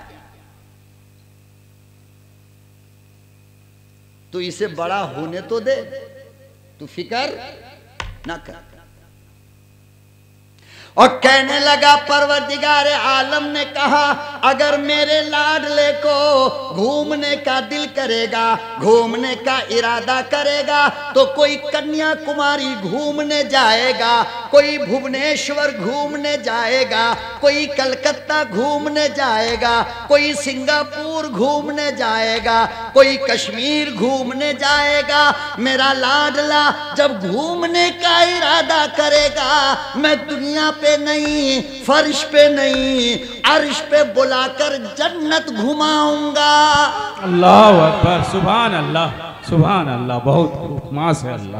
Speaker 3: तो इसे बड़ा होने तो दे, तू फिकर ना कर। और कहने लगा, परवरदिगार आलम ने कहा, अगर मेरे लाडले को घूमने का दिल करेगा, घूमने का इरादा करेगा, तो कोई कन्याकुमारी घूमने जाएगा, कोई भुवनेश्वर घूमने जाएगा, कोई कलकत्ता घूमने जाएगा, कोई सिंगापुर घूमने जाएगा, कोई कश्मीर घूमने जाएगा। मेरा लाडला जब घूमने का इरादा करेगा, मैं दुनिया पे नहीं, फर्श पे नहीं, अर्श पे बुलाकर जन्नत घुमाऊंगा।
Speaker 4: अल्लाह अकबर, सुभान अल्लाह, सुभान अल्लाह, बहुत मास है अल्लाह।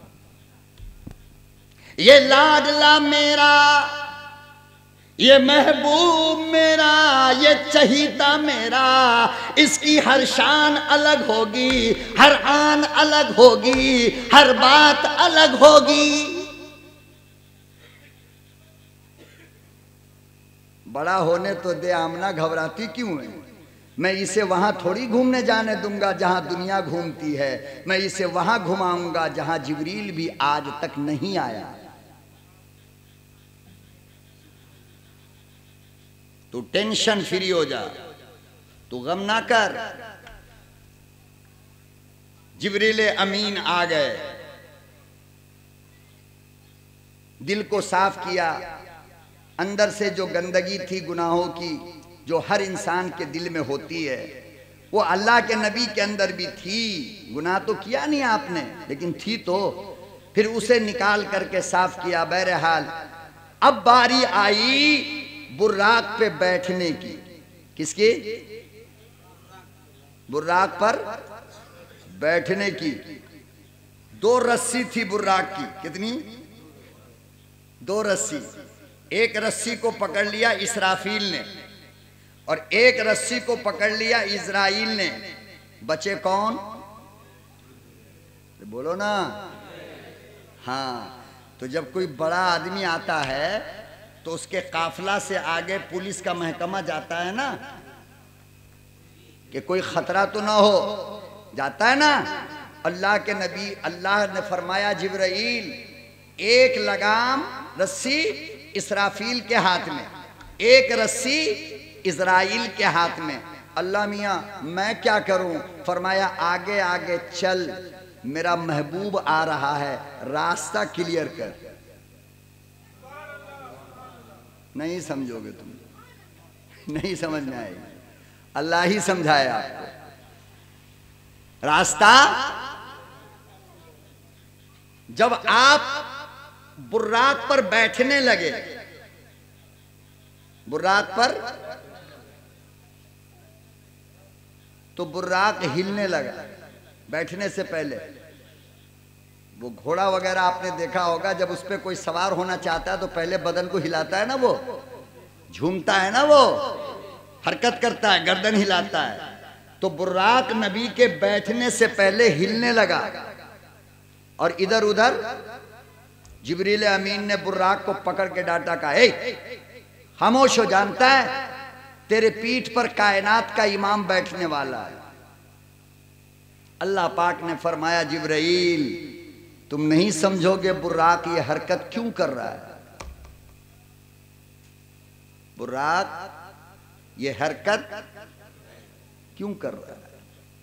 Speaker 3: ये लाडला मेरा, ये महबूब मेरा, ये चहीता मेरा, इसकी हर शान अलग होगी, हर आन अलग होगी, हर बात अलग होगी। बड़ा होने तो दे आमना, घबराती क्यों है? मैं इसे वहां थोड़ी घूमने जाने दूंगा जहां दुनिया घूमती है, मैं इसे वहां घुमाऊंगा जहां जिब्रील भी आज तक नहीं आया। तू टेंशन फ्री हो जा, तू गम ना कर। जिब्रील अमीन आ गए, दिल को साफ किया, अंदर से जो गंदगी थी गुनाहों की, जो हर इंसान के दिल में होती है, वो अल्लाह के नबी के अंदर भी थी। गुनाह तो किया नहीं आपने, लेकिन थी तो, फिर उसे निकाल करके साफ किया। बहरहाल अब बारी आई बुर्राक पे बैठने की। किसकी? बुर्राक पर बैठने की। दो रस्सी थी बुर्राक की। कितनी? दो रस्सी। एक रस्सी को पकड़ लिया इसराफील ने और एक रस्सी को पकड़ लिया इजराइल ने। बचे कौन? बोलो ना। हाँ, तो जब कोई बड़ा आदमी आता है तो उसके काफिला से आगे पुलिस का महकमा जाता है ना, कि कोई खतरा तो ना हो, जाता है ना। अल्लाह के नबी, अल्लाह ने फरमाया जिब्राइल एक लगाम रस्सी इसराफील के हाथ में, एक रस्सी इजराइल के हाथ में। अल्लाह मियाँ मैं क्या करूं? फरमाया आगे आगे चल, मेरा महबूब आ रहा है, रास्ता क्लियर कर। नहीं समझोगे तुम, नहीं समझ में आएगी, अल्लाह ही समझाया आपको। रास्ता जब आप बुर्राक पर बैठने लगे, बुर्राक पर, तो बुर्राक हिलने लगा। बैठने से पहले वो घोड़ा वगैरह आपने देखा होगा, जब उस पर कोई सवार होना चाहता है तो पहले बदन को हिलाता है ना, वो झूमता है ना, वो हरकत करता है, गर्दन हिलाता है। तो बुर्राक नबी के बैठने से पहले हिलने लगा और इधर उधर जिब्रील अमीन ने बुर्राक को पकड़ के डांटा, कहा ए खामोश हो, जानता है तेरे पीठ पर कायनात का इमाम बैठने वाला है। अल्लाह पाक ने फरमाया जिब्राइल तुम नहीं समझोगे बुर्राक ये हरकत क्यों कर रहा है। बुर्राक ये हरकत क्यों कर रहा है।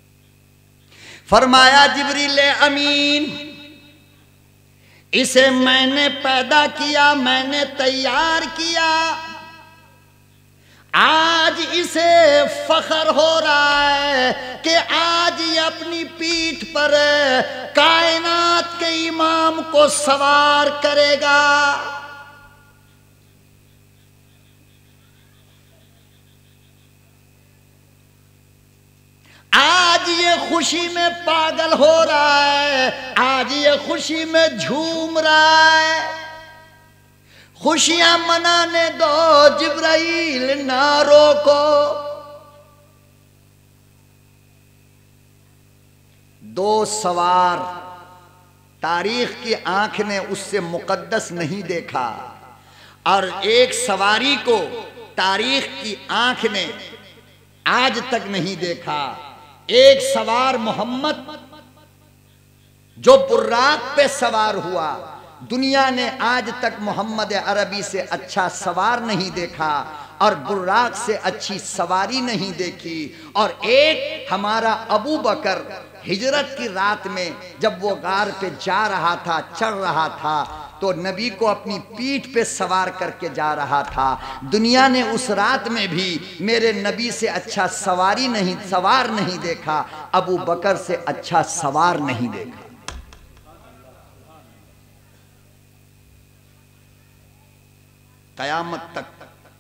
Speaker 3: फरमाया जिब्रील अमीन इसे मैंने पैदा किया, मैंने तैयार किया, आज इसे फख्र हो रहा है कि आज ये अपनी पीठ पर कायनात के इमाम को सवार करेगा। आज ये खुशी में पागल हो रहा है, आज ये खुशी में झूम रहा है। खुशियां मनाने दो जिब्राइल, ना रोको। दो सवार, तारीख की आंख ने उससे मुकद्दस नहीं देखा और एक सवारी को तारीख की आंख ने आज तक नहीं देखा। एक सवार मोहम्मद जो बुर्राक पे सवार हुआ, दुनिया ने आज तक मोहम्मद अरबी से अच्छा सवार नहीं देखा। और बुर्राक से अच्छी सवारी नहीं देखी। और एक हमारा अबू बकर हिजरत की रात में जब वो गार पे जा रहा था, चढ़ रहा था, तो नबी को अपनी पीठ पे सवार करके जा रहा था। दुनिया ने उस रात में भी मेरे नबी से अच्छा सवारी नहीं सवार नहीं देखा, अबू बकर से अच्छा सवार नहीं देखा। कयामत तक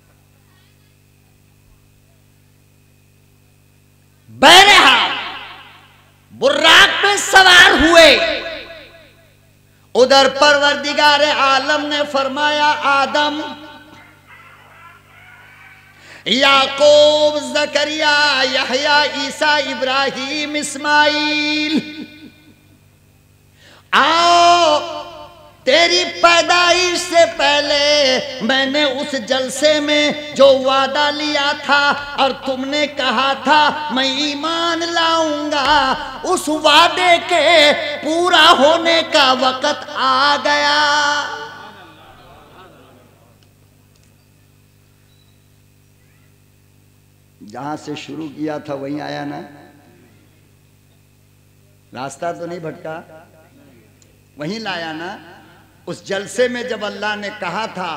Speaker 3: बहरहाल बुर्राक पे सवार हुए। उधर परवरदिगार आलम ने फरमाया, आदम, याकूब, जकरिया, यहया, ईसा, इब्राहिम, इस्माइल, आओ, तेरी पैदाइश से पहले मैंने उस जलसे में जो वादा लिया था और तुमने कहा था मैं ईमान लाऊंगा, उस वादे के पूरा होने का वक्त आ गया। जहां से शुरू किया था वहीं आया ना, रास्ता तो नहीं भटका, वहीं लाया ना। उस जलसे में जब अल्लाह ने कहा था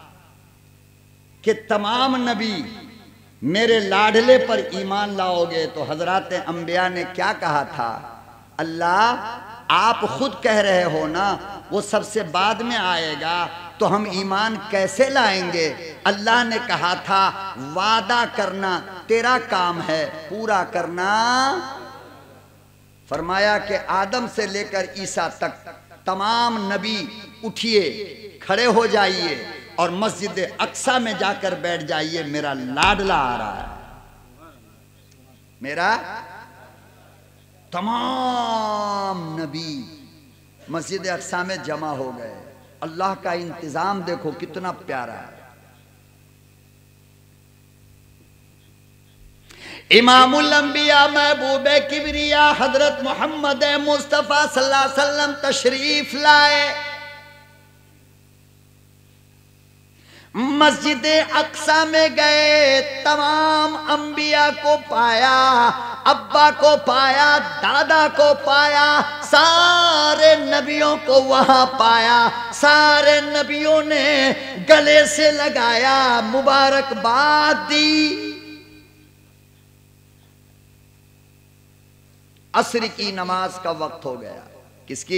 Speaker 3: कि तमाम नबी मेरे लाडले पर ईमान लाओगे, तो हजरात अंबिया ने क्या कहा था, अल्लाह आप खुद कह रहे हो ना वो सबसे बाद में आएगा, तो हम ईमान कैसे लाएंगे। अल्लाह ने कहा था वादा करना तेरा काम है, पूरा करना। फरमाया कि आदम से लेकर ईसा तक तमाम नबी उठिए, खड़े हो जाइए और मस्जिद अक्सा में जाकर बैठ जाइए, मेरा लाडला आ रहा है। मेरा तमाम नबी मस्जिद अक्सा में जमा हो गए। अल्लाह का इंतजाम देखो कितना प्यारा है। इमामुल अंबिया महबूबे किबरिया हजरत मोहम्मद मुस्तफ़ा सल्लल्लाहु अलैहि वसल्लम तशरीफ लाए। मस्जिद अक्सा में गए, तमाम अंबिया को पाया, अब्बा को पाया, दादा को पाया, सारे नबियों को वहां पाया। सारे नबियों ने गले से लगाया, मुबारकबाद दी। असर की नमाज का वक्त हो गया। किसकी?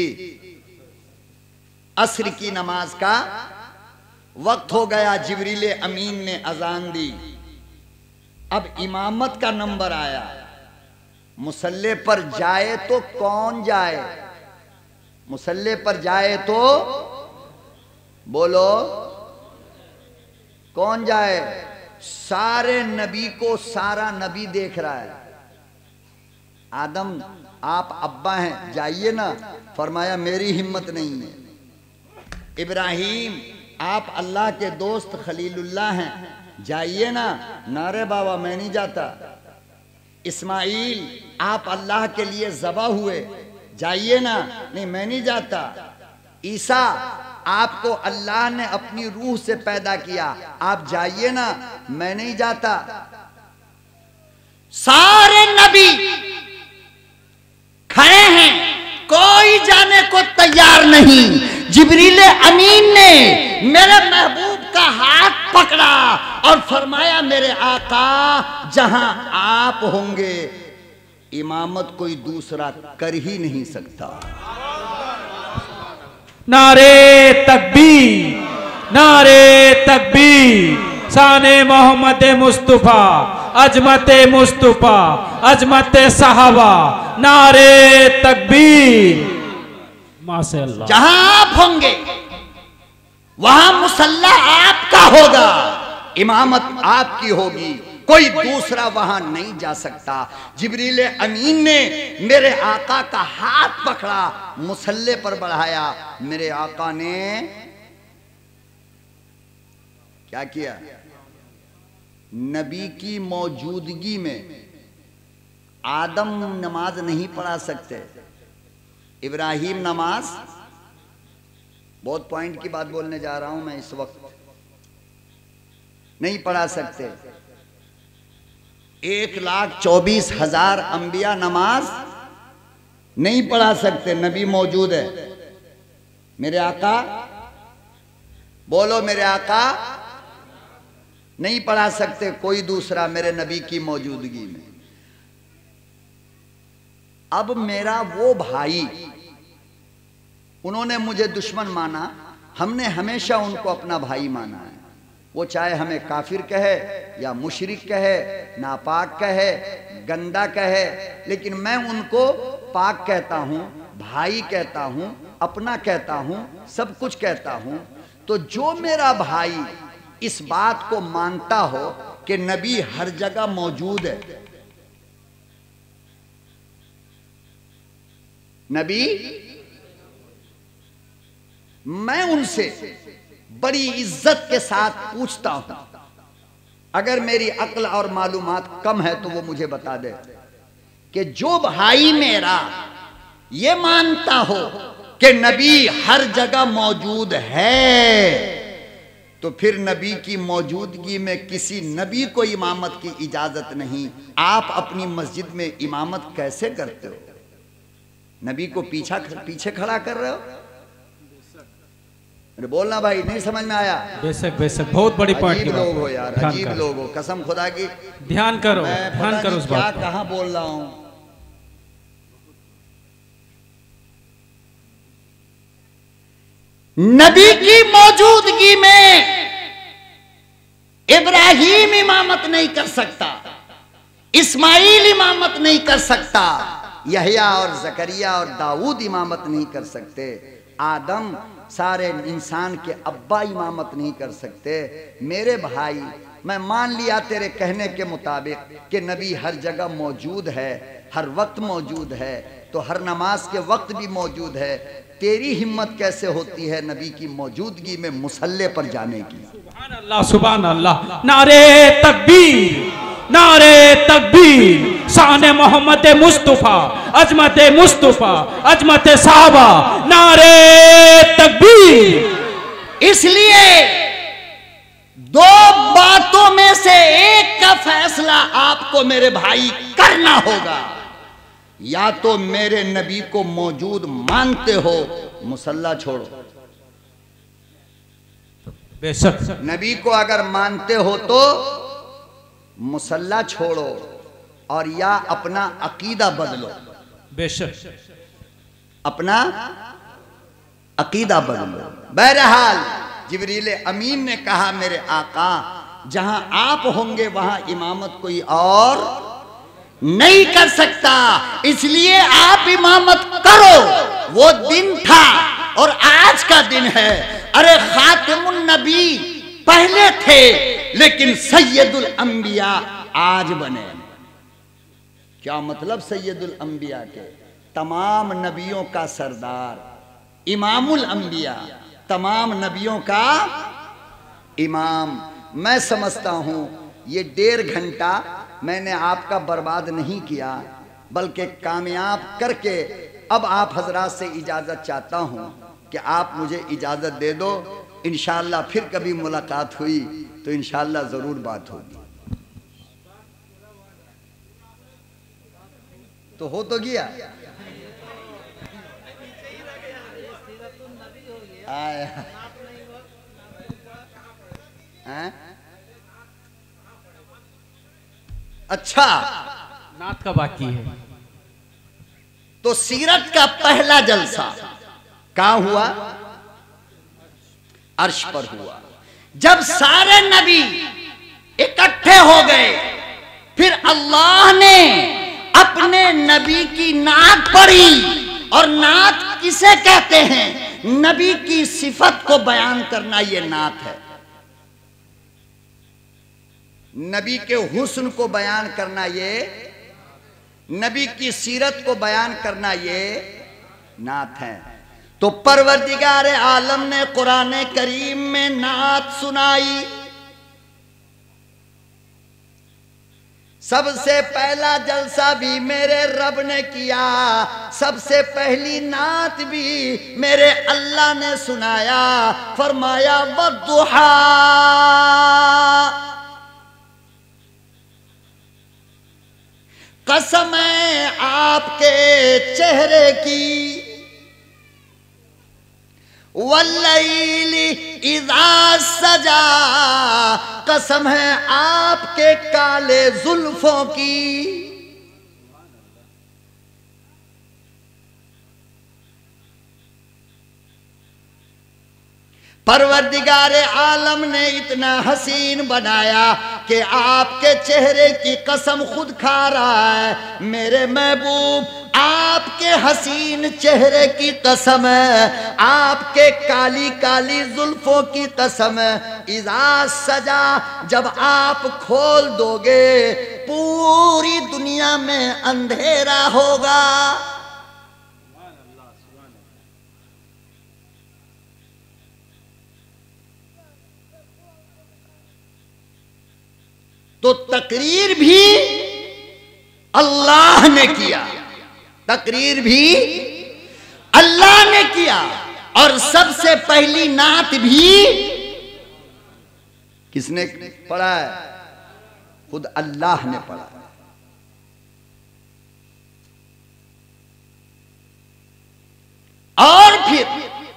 Speaker 3: असर की नमाज का वक्त हो गया। जिब्रील अमीन ने अजान दी। अब इमामत का नंबर आया। मुसल्ले पर जाए तो कौन जाए? मुसल्ले पर जाए तो बोलो कौन जाए? सारे नबी को सारा नबी देख रहा है। आदम आप अब्बा हैं, जाइए ना। फरमाया मेरी हिम्मत नहीं है। इब्राहिम आप अल्लाह के दोस्त खलीलुल्लाह हैं, जाइए ना। नारे बाबा मैं नहीं जाता। इस्माइल आप अल्लाह के लिए ज़बा हुए, जाइए ना। नहीं मैं नहीं जाता। ईसा आपको अल्लाह ने अपनी रूह से पैदा किया, आप जाइए ना। मैं नहीं जाता। सारे नबी खड़े हैं, कोई जाने को तैयार नहीं। जिब्रील अमीन ने मेरे महबूब का हाथ पकड़ा और फरमाया मेरे आका जहां आप होंगे इमामत कोई दूसरा कर ही नहीं सकता।
Speaker 4: नारे तकबीर, नारे तकबीर। शाने मोहम्मद मुस्तफ़ा, अजमत मुस्तफ़ा, अजमत सहाबा। नारे तकबीर। माशाअल्लाह।
Speaker 3: जहां आप होंगे वहां मुसल्ला आपका होगा, इमामत आपकी होगी, कोई दूसरा वहां नहीं जा सकता। जिब्रील अमीन ने मेरे आका का हाथ पकड़ा, मुसल्ले पर बढ़ाया। मेरे आका ने क्या किया? नबी की मौजूदगी में आदम नमाज नहीं पढ़ा सकते, इब्राहिम नमाज। बहुत पॉइंट की बात बोलने जा रहा हूं मैं इस वक्त। नहीं पढ़ा सकते। एक लाख चौबीस हजार अंबिया नमाज नहीं पढ़ा सकते, नबी मौजूद है। मेरे आका, बोलो मेरे आका नहीं पढ़ा सकते कोई दूसरा मेरे नबी की मौजूदगी में। अब मेरा वो भाई, उन्होंने मुझे दुश्मन माना, हमने हमेशा उनको अपना भाई माना है। वो चाहे हमें काफिर कहे या मुशरिक कहे, नापाक कहे, गंदा कहे, लेकिन मैं उनको पाक कहता हूं, भाई कहता हूं, अपना कहता हूं, सब कुछ कहता हूं। तो जो मेरा भाई इस बात को मानता हो कि नबी हर जगह मौजूद है, नबी, मैं उनसे बड़ी इज्जत के साथ पूछता हूं, अगर मेरी अक्ल और मालूमात कम है तो वो मुझे बता दे कि जो भाई मेरा ये मानता हो कि नबी हर जगह मौजूद है, तो फिर नबी की मौजूदगी में किसी नबी को इमामत की इजाजत नहीं। आप अपनी मस्जिद में इमामत कैसे करते हो? नबी को पीछा पीछे खड़ा कर रहे हो? अरे बोलना भाई, नहीं समझ में आया?
Speaker 4: बेशक बेशक, बहुत बड़ी पॉइंट की
Speaker 3: अजीब
Speaker 4: बात।
Speaker 3: लोग हो यार, अजीब लोग हो, कसम खुदा की।
Speaker 4: ध्यान करो,
Speaker 3: मैं
Speaker 4: ध्यान करो उस
Speaker 3: क्या
Speaker 4: बात पर।
Speaker 3: कहां बोल रहा हूं। नबी की मौजूदगी में इब्राहिम इमामत नहीं कर सकता, इस्माइल इमामत नहीं कर सकता, यहया और जकरिया और दाऊद इमामत नहीं कर सकते, आदम सारे इंसान के अब्बा इमामत नहीं कर सकते। मेरे भाई, मैं मान लिया तेरे कहने के मुताबिक कि नबी हर जगह मौजूद है, हर वक्त मौजूद है, तो हर नमाज के वक्त भी मौजूद है। तेरी हिम्मत कैसे होती है नबी की मौजूदगी में मुसल्ले पर जाने की?
Speaker 4: सुभान अल्लाह, सुभान अल्लाह, नारे तकबीर, नारे तकबीर, शान मोहम्मद मुस्तफा, अजमत मुस्तफा, अजमत साहबा, नारे तकबीर।
Speaker 3: इसलिए दो बातों में से एक का फैसला आपको मेरे भाई करना होगा। या तो मेरे नबी को मौजूद मानते हो, मुसल्ला छोड़ो।
Speaker 4: बेशक,
Speaker 3: नबी को अगर मानते हो तो मुसल्ला छोड़ो, और या अपना अकीदा बदलो।
Speaker 4: बेशक,
Speaker 3: अपना अकीदा बदलो। बहरहाल जिब्रील अमीन ने कहा, मेरे आका जहां आप होंगे वहां इमामत कोई और नहीं कर सकता, इसलिए आप इमामत करो। वो दिन था और आज का दिन है। अरे खातिमुन नबी पहले थे, लेकिन सैयदुल अंबिया आज बने। क्या मतलब सैयदुल अंबिया के? तमाम नबियों का सरदार, इमामुल अंबिया, तमाम नबियों का इमाम। मैं समझता हूं ये डेढ़ घंटा मैंने आपका बर्बाद नहीं किया, बल्कि कामयाब करके अब आप हजरात से इजाज़त चाहता हूं कि आप मुझे इजाज़त दे दो। इंशाअल्लाह फिर कभी मुलाकात हुई तो इंशाअल्लाह ज़रूर बात होगी। तो हो तो गया। आया हैं? अच्छा,
Speaker 4: नात का बाकी है।
Speaker 3: तो सीरत का पहला जलसा कहां हुआ? अर्श पर हुआ। जब सारे नबी इकट्ठे हो गए, फिर अल्लाह ने अपने नबी की नात पढ़ी। और नात किसे कहते हैं? नबी की सिफत को बयान करना यह नात है। नबी के हुस्न को बयान करना ये, नबी की सीरत को बयान करना ये नात है। तो परवरदिगार आलम ने कुरान करीम में नात सुनाई। सबसे पहला जलसा भी मेरे रब ने किया, सबसे पहली नात भी मेरे अल्लाह ने सुनाया। फरमाया वद्दुहा, कसम है आपके चेहरे की, वल्लैली इज़ा सजा, कसम है आपके काले जुल्फों की। परवरदिगारे आलम ने इतना हसीन बनाया कि आपके चेहरे की कसम खुद खा रहा है। मेरे महबूब आपके हसीन चेहरे की कसम है, आपके काली काली जुल्फों की कसम है। इज़ा सजा, जब आप खोल दोगे पूरी दुनिया में अंधेरा होगा। तो तकरीर भी अल्लाह ने किया, तकरीर भी अल्लाह ने किया, और सबसे पहली नात भी किसने पढ़ा है? खुद अल्लाह ने पढ़ा। और फिर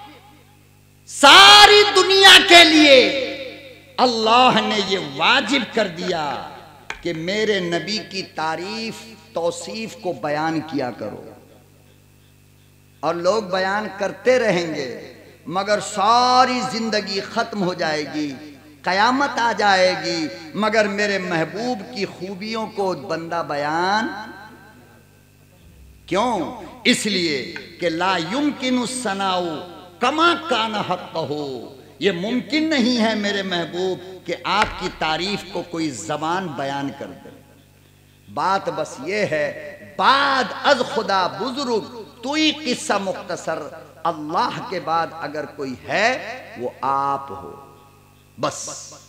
Speaker 3: सारी दुनिया के लिए अल्लाह ने ये वाजिब कर दिया कि मेरे नबी की तारीफ तौसीफ को बयान किया करो। और लोग बयान करते रहेंगे मगर सारी जिंदगी खत्म हो जाएगी, कयामत आ जाएगी, मगर मेरे महबूब की खूबियों को बंदा बयान क्यों? इसलिए कि ला युमकिनु सनाउ कमा काना हक़्क़हु, ये मुमकिन नहीं है मेरे महबूब कि आपकी तारीफ को कोई जबान बयान कर दे। बात बस ये है, बाद अज खुदा बुजुर्ग तुई किस्सा मुख्तसर, अल्लाह के बाद अगर कोई है वो आप हो बस।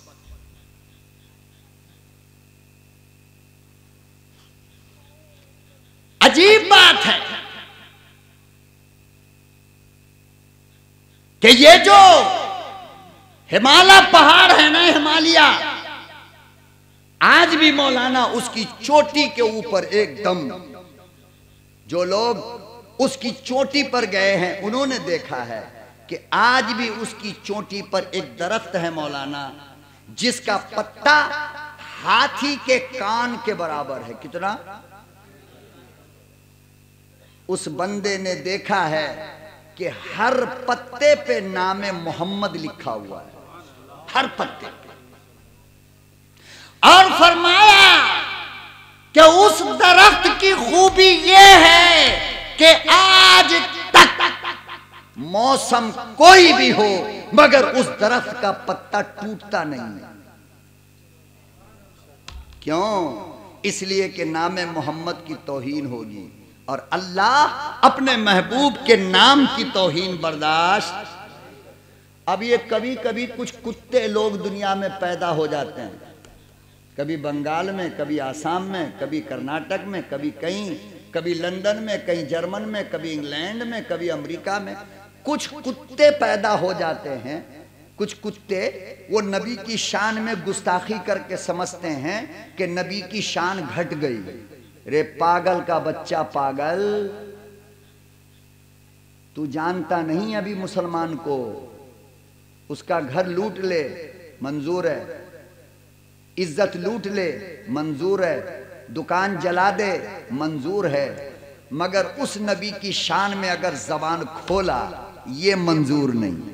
Speaker 3: अजीब बात है कि ये जो हिमालय पहाड़ है ना, हिमालय, आज भी मौलाना उसकी चोटी के ऊपर एकदम, जो लोग उसकी चोटी पर गए हैं उन्होंने देखा है कि आज भी उसकी चोटी पर एक दरख्त है मौलाना, जिसका पत्ता हाथी के कान के बराबर है। कितना? उस बंदे ने देखा है कि हर पत्ते पे नामे मोहम्मद लिखा हुआ है, हर पत्ते पे। और फरमाया कि उस दरख्त की खूबी यह है कि आज तक मौसम कोई भी हो मगर उस दरख्त का पत्ता टूटता नहीं है। क्यों? इसलिए कि नामे मोहम्मद की तौहीन होगी और अल्लाह अपने महबूब के नाम की तौहीन बर्दाश्त। अब ये कभी कभी कुछ कुत्ते लोग दुनिया में पैदा हो जाते हैं, कभी बंगाल में, कभी आसाम में, कभी कर्नाटक में, कभी कहीं, कभी लंदन में, कहीं जर्मन में, कभी इंग्लैंड में, कभी अमेरिका में। कुछ कुत्ते पैदा हो जाते हैं, कुछ कुत्ते वो नबी की शान में गुस्ताखी करके समझते हैं कि नबी की शान घट गई। रे पागल का बच्चा पागल, तू जानता नहीं अभी मुसलमान को, उसका घर लूट ले मंजूर है, इज्जत लूट ले मंजूर है, दुकान जला दे मंजूर है, मगर उस नबी की शान में अगर जबान खोला ये मंजूर नहीं।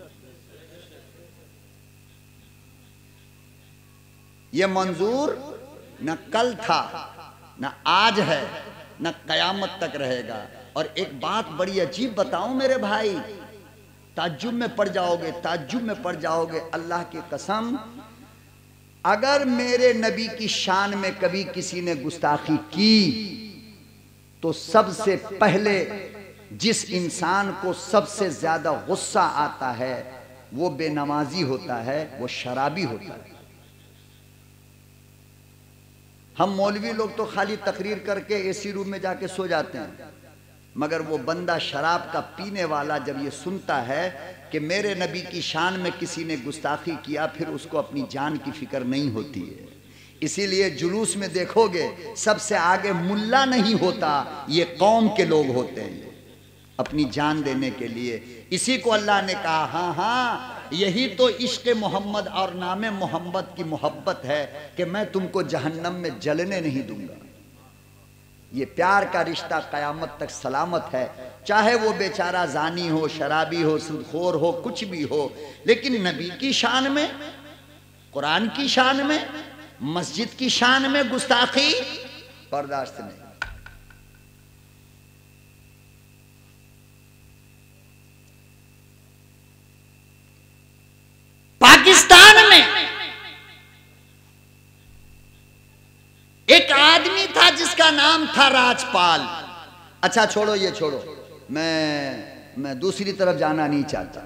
Speaker 3: ये मंजूर न कल था, न आज है, न कयामत तक रहेगा। और एक बात बड़ी अजीब बताऊं मेरे भाई, ताज्जुब में पड़ जाओगे, ताज्जुब में पड़ जाओगे। अल्लाह की कसम, अगर मेरे नबी की शान में कभी किसी ने गुस्ताखी की तो सबसे पहले जिस इंसान को सबसे ज्यादा गुस्सा आता है वो बेनमाजी होता है, वो शराबी होता है। हम मौलवी लोग तो खाली तकरीर करके एसी रूम में जाके सो जाते हैं, मगर वो बंदा शराब का पीने वाला जब ये सुनता है कि मेरे नबी की शान में किसी ने गुस्ताखी किया, फिर उसको अपनी जान की फिक्र नहीं होती है। इसीलिए जुलूस में देखोगे सबसे आगे मुल्ला नहीं होता, ये कौम के लोग होते हैं अपनी जान देने के लिए। इसी को अल्लाह ने कहा, हाँ हाँ यही तो इश्क मोहम्मद और नामे मोहम्मद की मोहब्बत है कि मैं तुमको जहन्नम में जलने नहीं दूंगा। ये प्यार का रिश्ता कयामत तक सलामत है, चाहे वो बेचारा जानी हो, शराबी हो, सुदखोर हो, कुछ भी हो, लेकिन नबी की शान में, कुरान की शान में, मस्जिद की शान में गुस्ताखी बर्दाश्त नहीं। पाकिस्तान में एक आदमी था जिसका नाम था राजपाल। अच्छा छोड़ो ये छोड़ो, मैं मैं दूसरी तरफ जाना नहीं चाहता।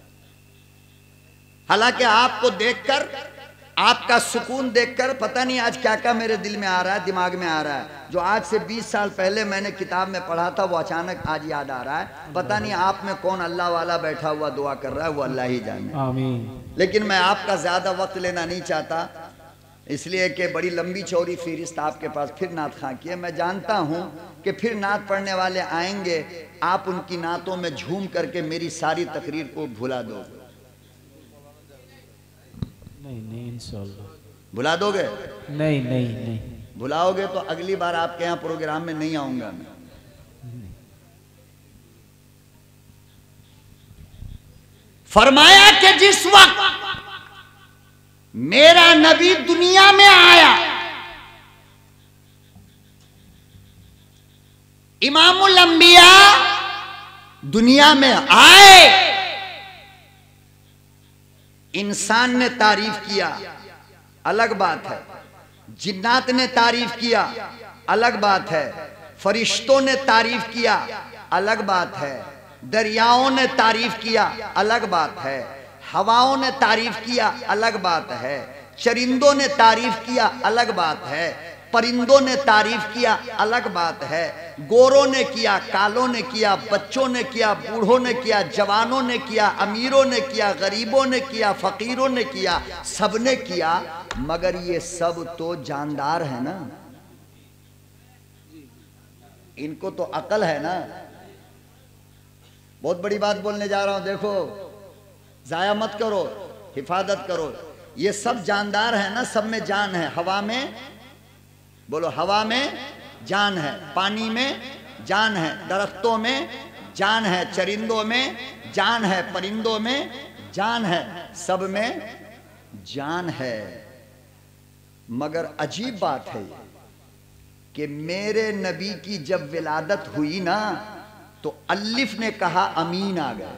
Speaker 3: हालांकि आपको देखकर, आपका सुकून देखकर पता नहीं आज क्या क्या मेरे दिल में आ रहा है, दिमाग में आ रहा है। जो आज से बीस साल पहले मैंने किताब में पढ़ा था वो अचानक आज याद आ रहा है। पता नहीं आप में कौन अल्लाह वाला बैठा हुआ दुआ कर रहा है, वो अल्लाह ही जाने।
Speaker 4: आमीन।
Speaker 3: लेकिन मैं आपका ज्यादा वक्त लेना नहीं चाहता, इसलिए कि बड़ी लंबी चौड़ी फहरिस्त आपके पास फिर नात खां की है। मैं जानता हूं कि फिर नात पढ़ने वाले आएंगे, आप उनकी नातों में झूम करके मेरी सारी तकरीर को भुला दोगे।
Speaker 4: नहीं नहीं इंशाअल्लाह।
Speaker 3: भुला दोगे?
Speaker 4: नहीं नहीं नहीं।
Speaker 3: भुलाओगे तो अगली बार आपके यहाँ प्रोग्राम में नहीं आऊंगा मैं। फरमाया कि जिस वक्त मेरा नबी दुनिया में आया, इमामुल अंबिया दुनिया में आए, इंसान ने तारीफ किया, अलग बात है। जिन्नात ने तारीफ किया, अलग बात है। फरिश्तों ने तारीफ किया, अलग बात है। दरियाओं ने तारीफ किया, अलग बात है। हवाओं ने तारीफ किया, अलग बात है। चरिंदों ने तारीफ किया, अलग बात है। परिंदों ने तारीफ किया, अलग बात है। गोरों ने किया, कालों ने किया, बच्चों ने किया, बूढ़ों ने किया, जवानों ने किया, अमीरों ने किया, गरीबों ने किया, फकीरों ने किया, सबने किया, मगर ये सब तो जानदार है ना, इनको तो अकल है ना। बहुत बड़ी बात बोलने जा रहा हूं, देखो जाया मत करो, हिफाजत करो। ये सब जानदार है ना, सब में जान है। हवा में बोलो, हवा में जान है, पानी में जान है, दरख्तों में जान है, चरिंदों में जान है, परिंदों में जान है, सब में जान है। मगर अजीब बात है कि मेरे नबी की जब विलादत हुई ना, तो अल्लिफ ने कहा अमीन आ गए।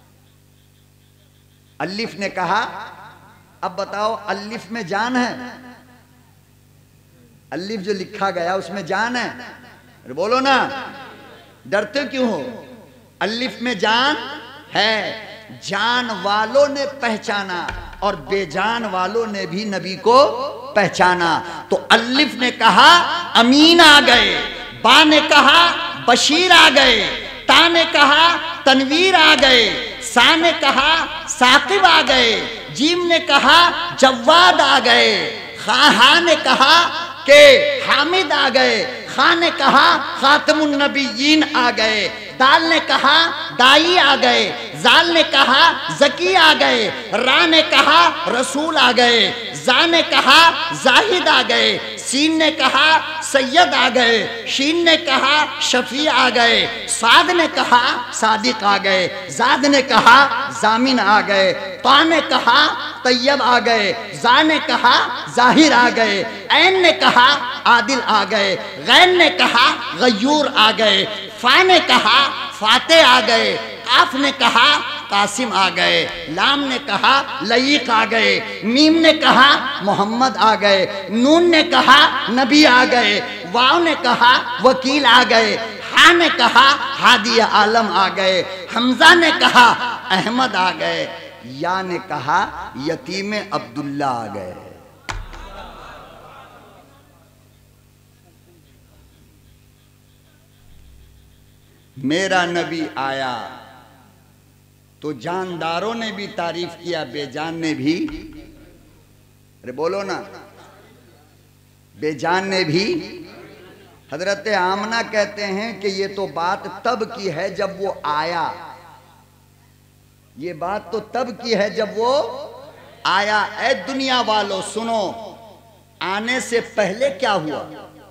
Speaker 3: अल्लिफ ने कहा, अब बताओ अल्लिफ में जान है? अल्लिफ जो लिखा गया उसमें जान है? अरे बोलो ना, डरते क्यों हो? अल्लिफ में जान है। जान वालों ने पहचाना और बेजान वालों ने भी नबी को पहचाना। तो अल्लिफ ने कहा अमीन आ गए, बा ने कहा बशीर आ गए, ता ने कहा तनवीर आ गए, सा ने कहा साकिब आ गए, जीम ने कहा जव्वाद आ गए, खा हा ने कहा के हामिद आ गए, खा ने कहा खातमुन नबीयीन आ गए, दाल ने कहा दाई आ गए, जाल ने कहा जकी आ गए, रा ने कहा रसूल आ गए, जा ने कहा जाहिद आ गए, सीन ने कहा सैयद आ गए, शीन ने कहा शफी आ गए, साद ने कहा सादिक आ गए, जाद ने कहा जामिन आ गए, ता ने कहा तैयब आ गए, जा ने कहा जाहिर आ गए, ऐन ने कहा आदिल आ गए, गैन ने कहा गयूर आ गए, फा ने कहा फाते आ गए, काफ ने कहा कासिम आ गए, लाम ने कहा लईक आ गए, मीम ने कहा मोहम्मद आ गए, नून ने कहा नबी आ गए, वाव ने कहा वकील आ गए, हा ने कहा हादी आलम आ गए, हमजा ने कहा अहमद आ गए, या ने कहा यतीम अब्दुल्ला आ गए। मेरा नबी आया तो जानदारों ने भी तारीफ किया, बेजान ने भी, अरे बोलो ना, बेजान ने भी। हजरत आमना कहते हैं कि ये तो बात तब की है जब वो आया, ये बात तो तब की है जब वो आया। ऐ दुनिया वालों सुनो, आने से पहले क्या हुआ?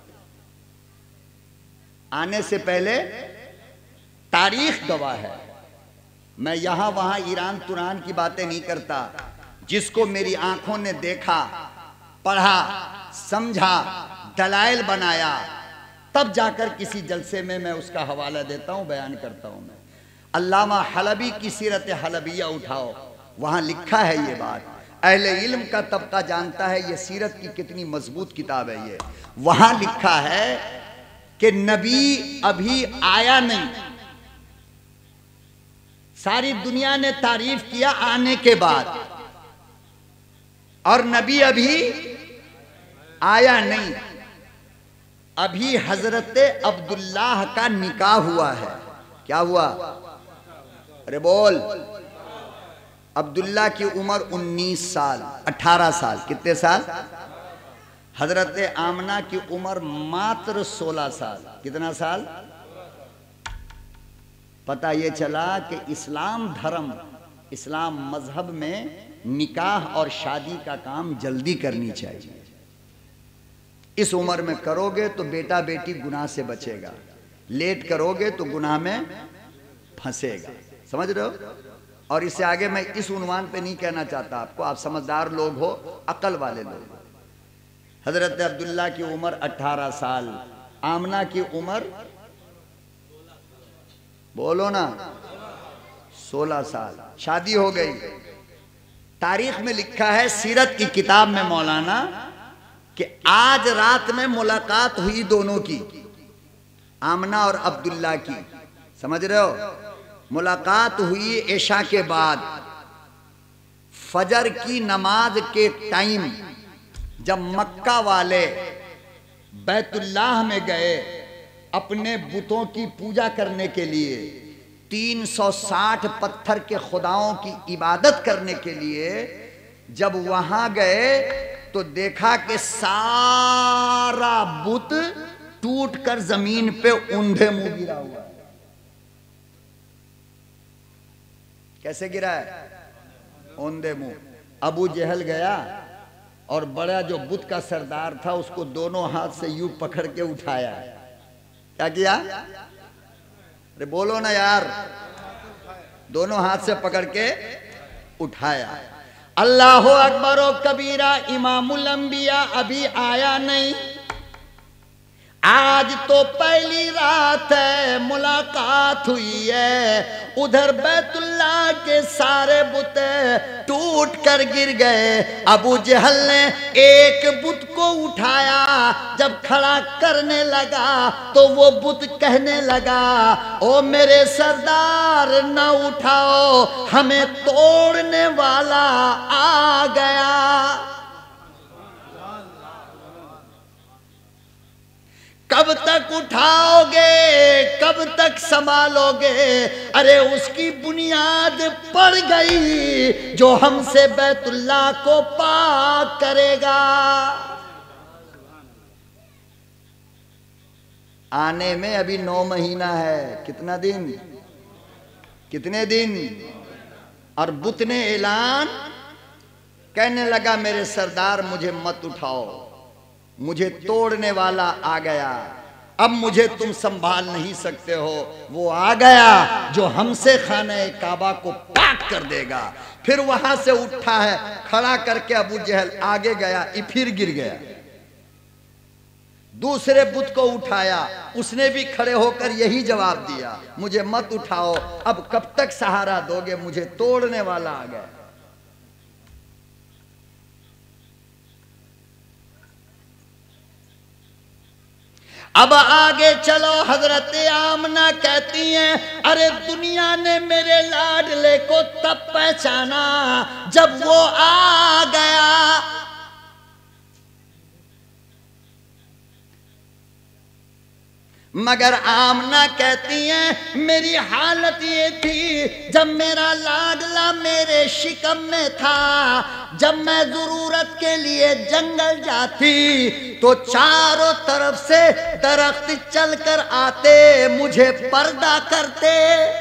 Speaker 3: आने से पहले तारीख गवाह है। मैं यहां वहां ईरान तुरान की बातें नहीं करता। जिसको मेरी आंखों ने देखा, पढ़ा, समझा, दलाइल बनाया, तब जाकर किसी जलसे में मैं उसका हवाला देता हूं, बयान करता हूं। मैं अल्लामा हलबी की सीरत हलबिया उठाओ, वहां लिखा है ये बात। अहले इल्म का तबका जानता है ये सीरत की कितनी मजबूत किताब है ये। वहां लिखा है कि नबी अभी आया नहीं, सारी दुनिया ने तारीफ किया आने के बाद, और नबी अभी आया नहीं। अभी हजरत अब्दुल्लाह का निकाह हुआ है। क्या हुआ? अरे बोल। अब्दुल्ला की उम्र उन्नीस साल, अठारह साल, कितने साल? हजरत आमना की उम्र मात्र सोलह साल। कितना साल? पता ये चला कि इस्लाम धर्म, इस्लाम मजहब में निकाह और शादी का काम जल्दी करनी चाहिए। इस उम्र में करोगे तो बेटा बेटी गुनाह से बचेगा, लेट करोगे तो गुनाह में फंसेगा। समझ रहे हो? और इससे आगे मैं इस उन्वान पे नहीं कहना चाहता आपको, आप समझदार लोग हो, अकल वाले लोग हो। हजरत अब्दुल्ला की उम्र अठारह साल, आमना की उम्र बोलो ना सोलह साल। शादी हो गई। तारीख में लिखा है सीरत की किताब में मौलाना कि आज रात में मुलाकात हुई दोनों की, आमना और अब्दुल्ला की। समझ रहे हो? मुलाकात हुई इशा के बाद, फजर की नमाज के टाइम जब मक्का वाले बैतुल्लाह में गए अपने बुतों की पूजा करने के लिए, तीन सौ साठ पत्थर के खुदाओं की इबादत करने के लिए जब वहां गए तो देखा कि सारा बुत टूटकर जमीन पे ऊंधे मुंह गिरा हुआ है। कैसे गिरा है? ऊंधे मुंह। अबू जहल गया और बड़ा जो बुत का सरदार था उसको दोनों हाथ से यूं पकड़ के उठाया। क्या किया? अरे बोलो ना यार। दोनों हाथ से पकड़ के उठाया। अल्लाह अकबर ओ कबीरा, इमामुल अंबिया अभी आया नहीं, आज तो पहली रात है, मुलाकात हुई है। उधर बैतुल्लाह के सारे बुत टूट कर गिर गए। अबू जहल ने एक बुत को उठाया, जब खड़ा करने लगा तो वो बुत कहने लगा, ओ मेरे सरदार न उठाओ, हमें तोड़ने वाला आ गया। कब तक उठाओगे, कब तक संभालोगे? अरे उसकी बुनियाद पड़ गई जो हमसे बैतुल्लाह को पाक करेगा। आने में अभी नौ महीना है। कितना दिन? कितने दिन? और बुत ने ऐलान कहने लगा, मेरे सरदार मुझे मत उठाओ, मुझे तोड़ने वाला आ गया, अब मुझे तुम संभाल नहीं सकते हो। वो आ गया जो हमसे खाने काबा को पाक कर देगा। फिर वहां से उठा है, खड़ा करके अबू जहल आगे गया, फिर गिर गया। दूसरे बुत को उठाया, उसने भी खड़े होकर यही जवाब दिया, मुझे मत उठाओ, अब कब तक सहारा दोगे, मुझे तोड़ने वाला आ गया। अब आगे चलो। हजरत आमना कहती हैं, अरे दुनिया ने मेरे लाडले को तब पहचाना जब वो आ गया। मगर आमना कहती हैं मेरी हालत ये थी जब मेरा लाडला मेरे शिकम में था, जब मैं जरूरत के लिए जंगल जाती तो चारों तरफ से दरख्त चलकर आते, मुझे पर्दा करते।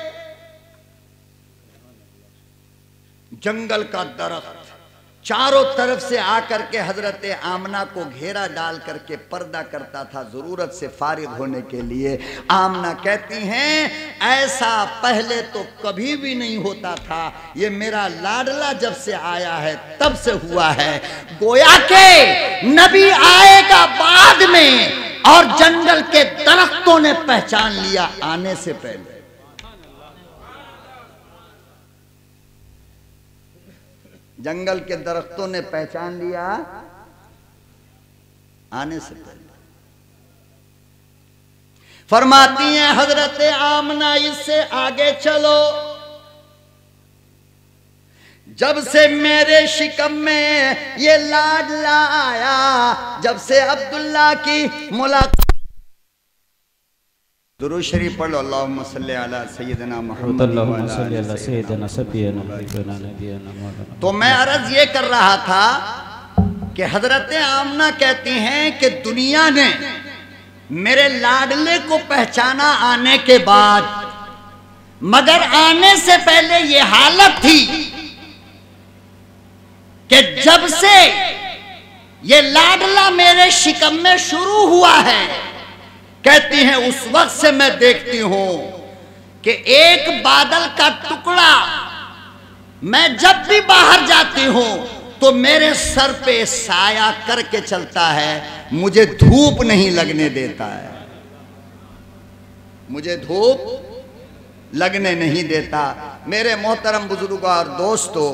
Speaker 3: जंगल का दरख्त चारों तरफ से आकर के हजरत आमना को घेरा डाल करके पर्दा करता था जरूरत से फारिग होने के लिए। आमना कहती हैं ऐसा पहले तो कभी भी नहीं होता था, ये मेरा लाडला जब से आया है तब से हुआ है। गोया के नबी आएगा बाद में और जंगल के दरख्तों ने पहचान लिया आने से पहले। जंगल के दरख्तों ने पहचान लिया आने से पहले। फरमाती हैं हजरत आमना इससे आगे चलो, जब से मेरे शिकम में ये लाडला आया, जब से अब्दुल्ला की मुलाकात। दुरूद शरीफ पढ़ लो, अल्लाहुम्मा सल्ली अला सय्यिदना मुहम्मद व अला सय्यिदना सफियना नबीना नबीना। तो मैं अर्ज ये कर रहा था कि हजरत आमना कहती हैं कि दुनिया ने मेरे लाडले को पहचाना आने के बाद, मगर आने से पहले ये हालत थी कि जब से ये लाडला मेरे शिकम में शुरू हुआ है, कहती हैं उस वक्त से मैं देखती हूं कि एक बादल का टुकड़ा मैं जब भी बाहर जाती हूं तो मेरे सर पे साया करके चलता है, मुझे धूप नहीं लगने देता है, मुझे धूप लगने नहीं देता। मेरे मोहतरम बुजुर्गों और दोस्तों,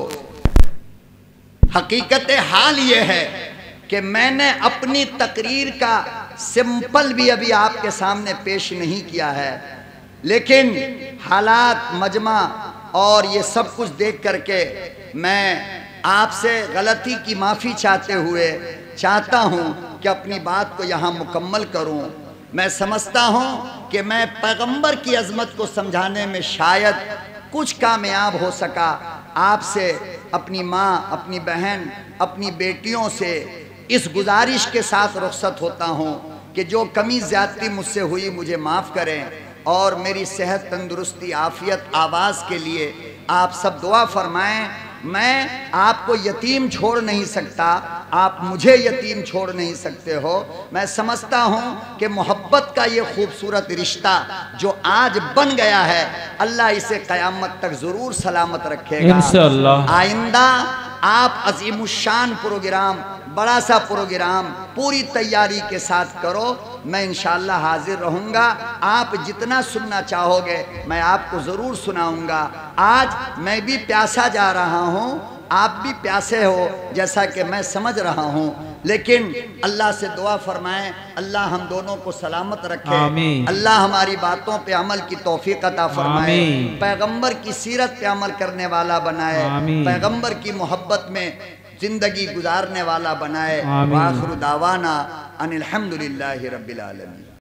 Speaker 3: हकीकत हाल ये है कि मैंने अपनी तकरीर का सिंपल भी अभी आपके सामने पेश नहीं किया है, लेकिन हालात मजमा और ये सब कुछ देख करके मैं आपसे गलती की माफ़ी चाहते हुए चाहता हूँ कि अपनी बात को यहाँ मुकम्मल करूँ। मैं समझता हूँ कि मैं पैगंबर की अज़मत को समझाने में शायद कुछ कामयाब हो सका। आपसे, अपनी माँ, अपनी बहन, अपनी बेटियों से इस गुजारिश के साथ रुखसत होता हूँ कि जो कमी ज़्यादती मुझसे हुई मुझे माफ़ करें और मेरी सेहत, तंदुरुस्ती, आफ़ियत, आवाज़ के लिए आप सब दुआ फरमाएं। मैं आपको यतीम छोड़ नहीं सकता, आप मुझे यतीम छोड़ नहीं सकते हो। मैं समझता हूँ कि मोहब्बत का ये खूबसूरत रिश्ता जो आज बन गया है, अल्लाह इसे क़यामत तक ज़रूर सलामत रखेगा इंशाअल्लाह। आइंदा आप अज़ीमुश्शान प्रोग्राम, बड़ा सा प्रोग्राम पूरी तैयारी के साथ करो, मैं इंशाअल्लाह हाजिर रहूँगा। आप जितना सुनना चाहोगे मैं आपको ज़रूर सुनाऊँगा। आज मैं भी प्यासा जा रहा हूँ, आप भी प्यासे हो जैसा कि मैं समझ रहा हूँ, लेकिन अल्लाह से दुआ फरमाएं अल्लाह हम दोनों को सलामत रखे, अल्लाह हमारी बातों पे अमल की तौफीक अता फरमाए, पैगंबर की सीरत पे अमल करने वाला बनाए, पैगंबर की मोहब्बत में जिंदगी गुजारने वाला बनाए। वाखिरु दावाना अनिल हम्दुलिल्लाहि रब्बिल आलमीन।